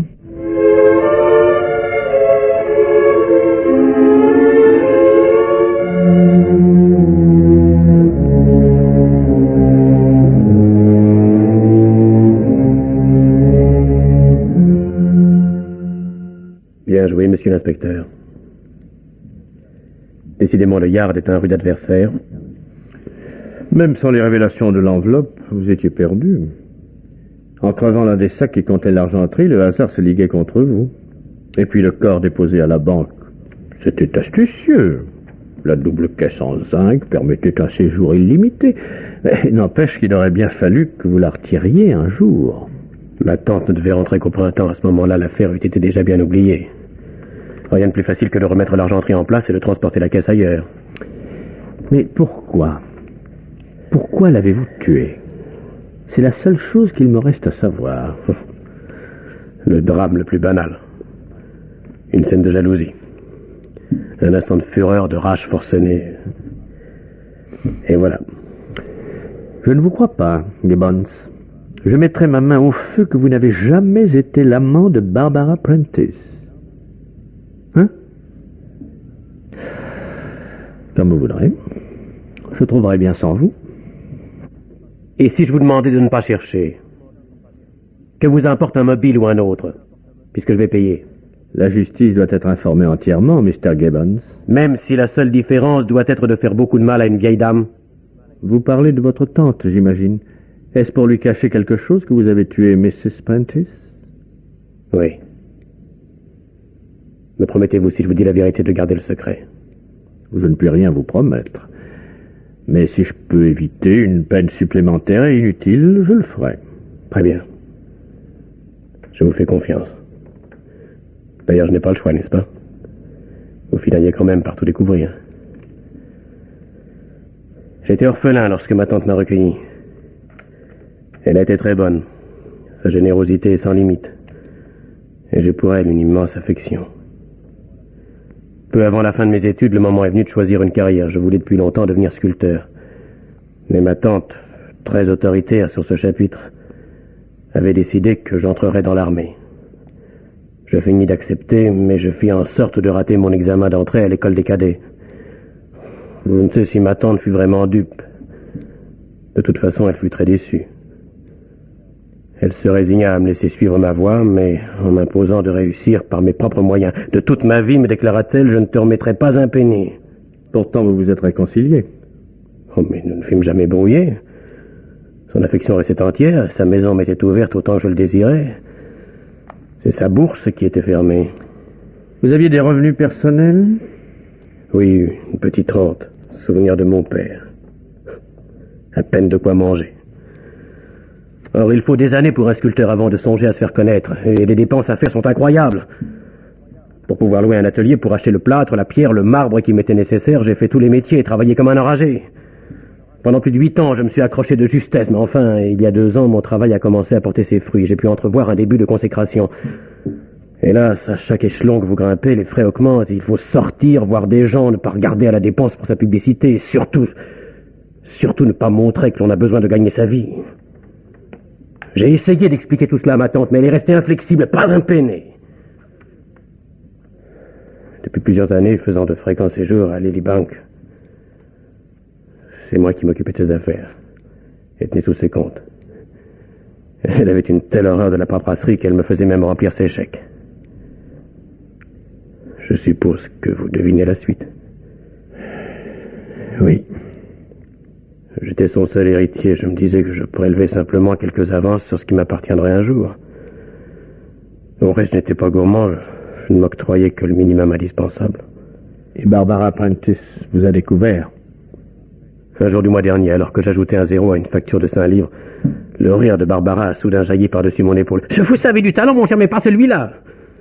Bien joué, monsieur l'inspecteur. Décidément, le Yard est un rude adversaire. Même sans les révélations de l'enveloppe, vous étiez perdu. En crevant l'un des sacs qui contenait l'argenterie, le hasard se liguait contre vous. Et puis le corps déposé à la banque. C'était astucieux. La double caisse en zinc permettait un séjour illimité. Mais n'empêche qu'il aurait bien fallu que vous la retiriez un jour. Ma tante ne devait rentrer qu'au printemps. À ce moment-là, l'affaire eût été déjà bien oubliée. Rien de plus facile que de remettre l'argenterie en place et de transporter la caisse ailleurs. Mais pourquoi? Pourquoi l'avez-vous tué? C'est la seule chose qu'il me reste à savoir. Le drame le plus banal. Une scène de jalousie. Un instant de fureur, de rage forcenée. Et voilà. Je ne vous crois pas, Gibbons. Je mettrai ma main au feu que vous n'avez jamais été l'amant de Barbara Prentice. Hein? Comme vous voudrez. Je trouverai bien sans vous. Et si je vous demandais de ne pas chercher? Que vous importe un mobile ou un autre, puisque je vais payer? La justice doit être informée entièrement, mister Gibbons. Même si la seule différence doit être de faire beaucoup de mal à une vieille dame? Vous parlez de votre tante, j'imagine. Est-ce pour lui cacher quelque chose que vous avez tué missus Prentice? Oui. Me promettez-vous, si je vous dis la vérité, de garder le secret? Je ne puis rien vous promettre. Mais si je peux éviter une peine supplémentaire et inutile, je le ferai. Très bien. Je vous fais confiance. D'ailleurs, je n'ai pas le choix, n'est-ce pas? Vous finiriez quand même par tout découvrir. J'étais orphelin lorsque ma tante m'a recueilli. Elle a été très bonne. Sa générosité est sans limite. Et j'ai pour elle une immense affection. Peu avant la fin de mes études, le moment est venu de choisir une carrière. Je voulais depuis longtemps devenir sculpteur. Mais ma tante, très autoritaire sur ce chapitre, avait décidé que j'entrerais dans l'armée. Je finis d'accepter, mais je fis en sorte de rater mon examen d'entrée à l'école des cadets. Je ne sais si ma tante fut vraiment dupe. De toute façon, elle fut très déçue. Elle se résigna à me laisser suivre ma voie, mais en m'imposant de réussir par mes propres moyens. De toute ma vie, me déclara-t-elle, je ne te remettrai pas un penny. Pourtant, vous vous êtes réconciliés. Oh, mais nous ne fûmes jamais brouillés. Son affection restait entière, sa maison m'était ouverte autant que je le désirais. C'est sa bourse qui était fermée. Vous aviez des revenus personnels? Oui, une petite rente, souvenir de mon père. À peine de quoi manger. Or, il faut des années pour un sculpteur avant de songer à se faire connaître, et les dépenses à faire sont incroyables. Pour pouvoir louer un atelier, pour acheter le plâtre, la pierre, le marbre qui m'était nécessaire, j'ai fait tous les métiers et travaillé comme un enragé. Pendant plus de huit ans, je me suis accroché de justesse, mais enfin, il y a deux ans, mon travail a commencé à porter ses fruits. J'ai pu entrevoir un début de consécration. Hélas, à chaque échelon que vous grimpez, les frais augmentent. Il faut sortir, voir des gens, ne pas regarder à la dépense pour sa publicité, et surtout, surtout ne pas montrer que l'on a besoin de gagner sa vie. J'ai essayé d'expliquer tout cela à ma tante, mais elle est restée inflexible, pas un penny. Depuis plusieurs années, faisant de fréquents séjours à Lilybank, c'est moi qui m'occupais de ses affaires et tenais tous ses comptes. Elle avait une telle horreur de la paperasserie qu'elle me faisait même remplir ses chèques. Je suppose que vous devinez la suite. Oui. J'étais son seul héritier. Je me disais que je prélevais simplement quelques avances sur ce qui m'appartiendrait un jour. Au reste, je n'étais pas gourmand. Je ne m'octroyais que le minimum indispensable. Et Barbara Prentice vous a découvert? Un jour du mois dernier, alors que j'ajoutais un zéro à une facture de cinq livres, le rire de Barbara a soudain jailli par-dessus mon épaule. « Je vous savais du talent, mon cher, mais pas celui-là !»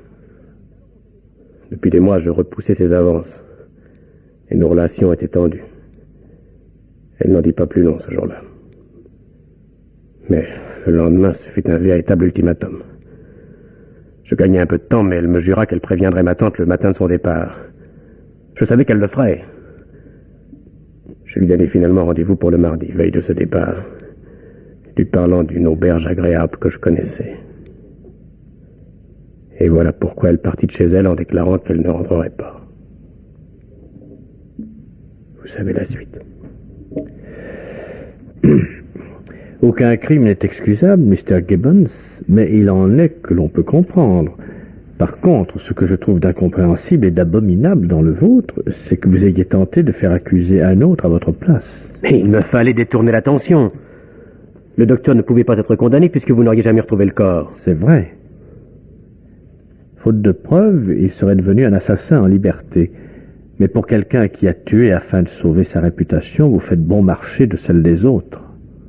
Depuis des mois, je repoussais ses avances. Et nos relations étaient tendues. Elle n'en dit pas plus long ce jour-là. Mais le lendemain, ce fut un véritable ultimatum. Je gagnais un peu de temps, mais elle me jura qu'elle préviendrait ma tante le matin de son départ. Je savais qu'elle le ferait. Je lui donnai finalement rendez-vous pour le mardi, veille de ce départ, lui parlant d'une auberge agréable que je connaissais. Et voilà pourquoi elle partit de chez elle en déclarant qu'elle ne rentrerait pas. Vous savez la suite. Aucun crime n'est excusable, mister Gibbons, mais il en est que l'on peut comprendre. Par contre, ce que je trouve d'incompréhensible et d'abominable dans le vôtre, c'est que vous ayez tenté de faire accuser un autre à votre place. Mais il me fallait détourner l'attention. Le docteur ne pouvait pas être condamné puisque vous n'auriez jamais retrouvé le corps. C'est vrai. Faute de preuves, il serait devenu un assassin en liberté. Mais pour quelqu'un qui a tué afin de sauver sa réputation, vous faites bon marché de celle des autres.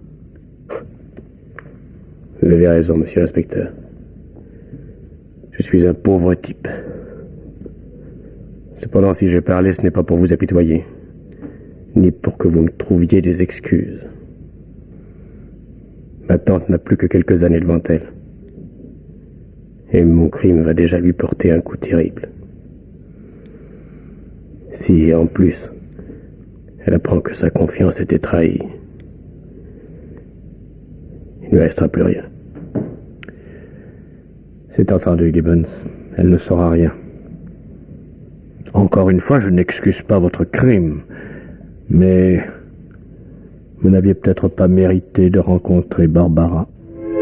Vous avez raison, monsieur l'inspecteur. Je suis un pauvre type. Cependant, si j'ai parlé, ce n'est pas pour vous apitoyer, ni pour que vous me trouviez des excuses. Ma tante n'a plus que quelques années devant elle. Et mon crime va déjà lui porter un coup terrible. Si, en plus, elle apprend que sa confiance était trahie, il ne restera plus rien. C'est entendu, Gibbons. Elle ne saura rien. Encore une fois, je n'excuse pas votre crime, mais vous n'aviez peut-être pas mérité de rencontrer Barbara.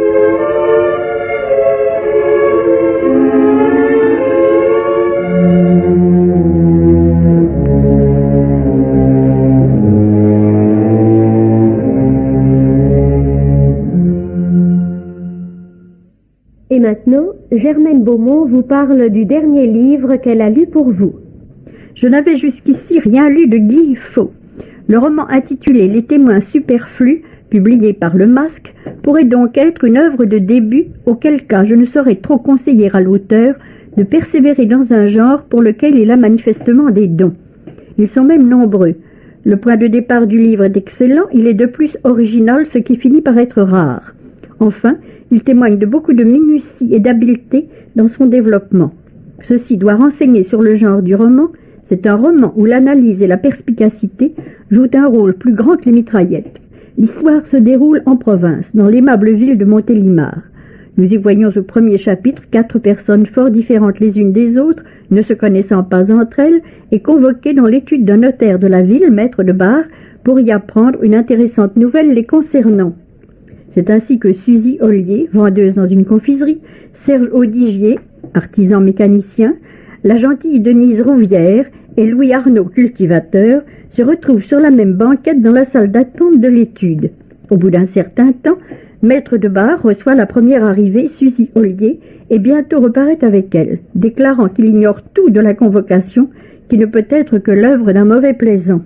Et maintenant, Germaine Beaumont vous parle du dernier livre qu'elle a lu pour vous. Je n'avais jusqu'ici rien lu de Guy Faux. Le roman intitulé Les témoins superflus, publié par Le Masque, pourrait donc être une œuvre de début, auquel cas je ne saurais trop conseiller à l'auteur de persévérer dans un genre pour lequel il a manifestement des dons. Ils sont même nombreux. Le point de départ du livre est excellent, il est de plus original, ce qui finit par être rare. Enfin, il témoigne de beaucoup de minutie et d'habileté dans son développement. Ceci doit renseigner sur le genre du roman. C'est un roman où l'analyse et la perspicacité jouent un rôle plus grand que les mitraillettes. L'histoire se déroule en province, dans l'aimable ville de Montélimar. Nous y voyons au premier chapitre quatre personnes fort différentes les unes des autres, ne se connaissant pas entre elles, et convoquées dans l'étude d'un notaire de la ville, maître de bar, pour y apprendre une intéressante nouvelle les concernant. C'est ainsi que Suzy Ollier, vendeuse dans une confiserie, Serge Audigier, artisan mécanicien, la gentille Denise Rouvière et Louis Arnaud, cultivateur, se retrouvent sur la même banquette dans la salle d'attente de l'étude. Au bout d'un certain temps, maître de bar reçoit la première arrivée, Suzy Ollier, et bientôt reparaît avec elle, déclarant qu'il ignore tout de la convocation, qui ne peut être que l'œuvre d'un mauvais plaisant.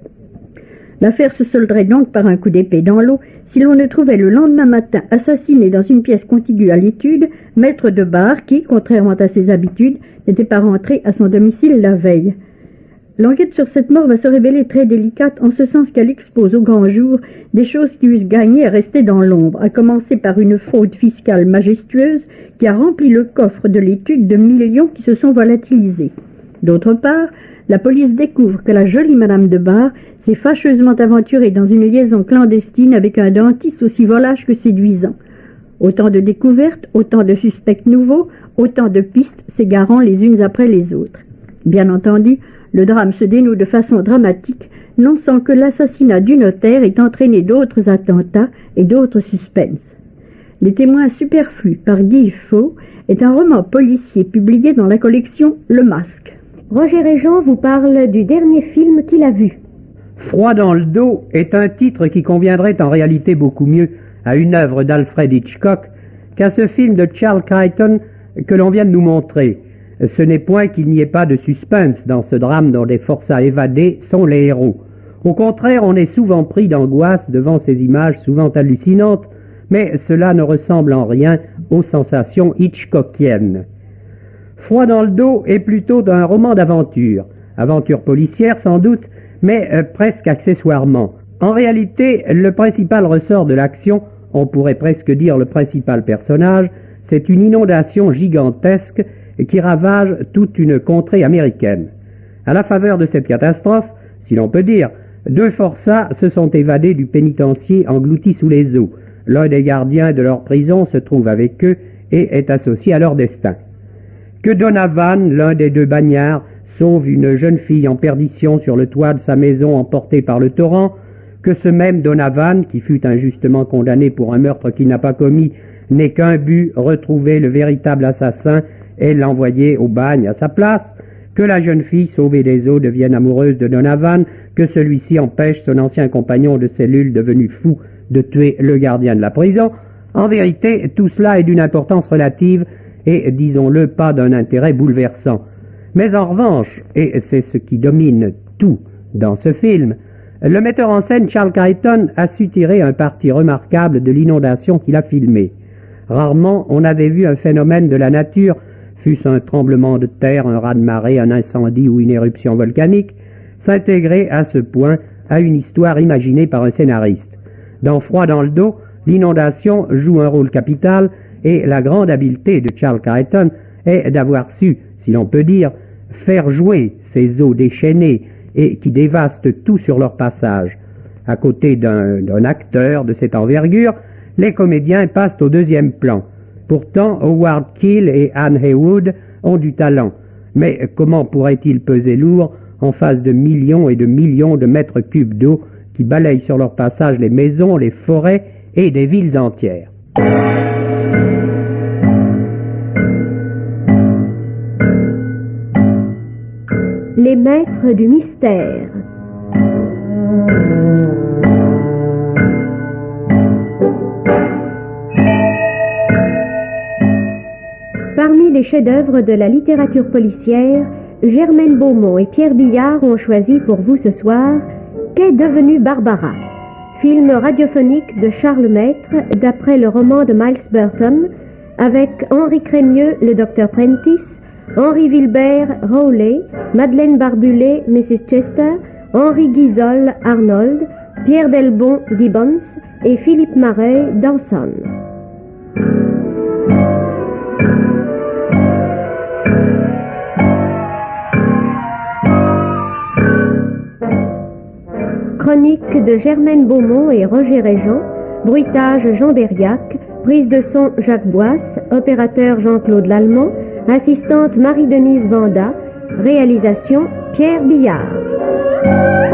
L'affaire se solderait donc par un coup d'épée dans l'eau si l'on ne trouvait le lendemain matin assassiné dans une pièce contiguë à l'étude, maître de bar qui, contrairement à ses habitudes, n'était pas rentré à son domicile la veille. L'enquête sur cette mort va se révéler très délicate en ce sens qu'elle expose au grand jour des choses qui eussent gagné à rester dans l'ombre, à commencer par une fraude fiscale majestueuse qui a rempli le coffre de l'étude de millions qui se sont volatilisés. D'autre part, la police découvre que la jolie Madame de Bar s'est fâcheusement aventurée dans une liaison clandestine avec un dentiste aussi volage que séduisant. Autant de découvertes, autant de suspects nouveaux, autant de pistes s'égarant les unes après les autres. Bien entendu, le drame se dénoue de façon dramatique, non sans que l'assassinat du notaire ait entraîné d'autres attentats et d'autres suspens. Les témoins superflus par Guy Faux est un roman policier publié dans la collection Le Masque. Roger et Jean vous parle du dernier film qu'il a vu. Froid dans le dos est un titre qui conviendrait en réalité beaucoup mieux à une œuvre d'Alfred Hitchcock qu'à ce film de Charles Crichton que l'on vient de nous montrer. Ce n'est point qu'il n'y ait pas de suspense dans ce drame dont les forçats évadés sont les héros. Au contraire, on est souvent pris d'angoisse devant ces images souvent hallucinantes, mais cela ne ressemble en rien aux sensations hitchcockiennes. Froid dans le dos est plutôt un roman d'aventure, aventure policière sans doute, mais euh, presque accessoirement. En réalité, le principal ressort de l'action, on pourrait presque dire le principal personnage, c'est une inondation gigantesque qui ravage toute une contrée américaine. À la faveur de cette catastrophe, si l'on peut dire, deux forçats se sont évadés du pénitencier engloutis sous les eaux. L'un des gardiens de leur prison se trouve avec eux et est associé à leur destin. Que Donovan, l'un des deux bagnards, sauve une jeune fille en perdition sur le toit de sa maison emportée par le torrent, que ce même Donovan, qui fut injustement condamné pour un meurtre qu'il n'a pas commis, n'ait qu'un but, retrouver le véritable assassin et l'envoyer au bagne à sa place, que la jeune fille sauvée des eaux devienne amoureuse de Donovan, que celui-ci empêche son ancien compagnon de cellule devenu fou de tuer le gardien de la prison. En vérité, tout cela est d'une importance relative et, disons-le, pas d'un intérêt bouleversant. Mais en revanche, et c'est ce qui domine tout dans ce film, le metteur en scène Charles Crichton a su tirer un parti remarquable de l'inondation qu'il a filmée. Rarement on avait vu un phénomène de la nature, fût-ce un tremblement de terre, un raz-de-marée, un incendie ou une éruption volcanique, s'intégrer à ce point à une histoire imaginée par un scénariste. Dans Froid dans le dos, l'inondation joue un rôle capital et la grande habileté de Charles Crichton est d'avoir su, si l'on peut dire, faire jouer ces eaux déchaînées et qui dévastent tout sur leur passage. À côté d'un d'un acteur de cette envergure, les comédiens passent au deuxième plan. Pourtant, Howard Keel et Anne Heywood ont du talent. Mais comment pourraient-ils peser lourd en face de millions et de millions de mètres cubes d'eau qui balayent sur leur passage les maisons, les forêts et des villes entières? Les maîtres du mystère. Parmi les chefs-d'œuvre de la littérature policière, Germaine Beaumont et Pierre Billard ont choisi pour vous ce soir Qu'est devenue Barbara, film radiophonique de Charles Maître d'après le roman de Miles Burton, avec Henri Crémieux, le docteur Prentice, Henri Wilbert, Rowley, Madeleine Barbulé, missus Chester, Henri Guizol, Arnold, Pierre Delbon, Gibbons et Philippe Marais, Dawson. chronique de Germaine Beaumont et Roger Régent, bruitage Jean Berriac, prise de son Jacques Boisse, opérateur Jean-Claude Lallemand, assistante Marie-Denise Vanda, réalisation Pierre Billard.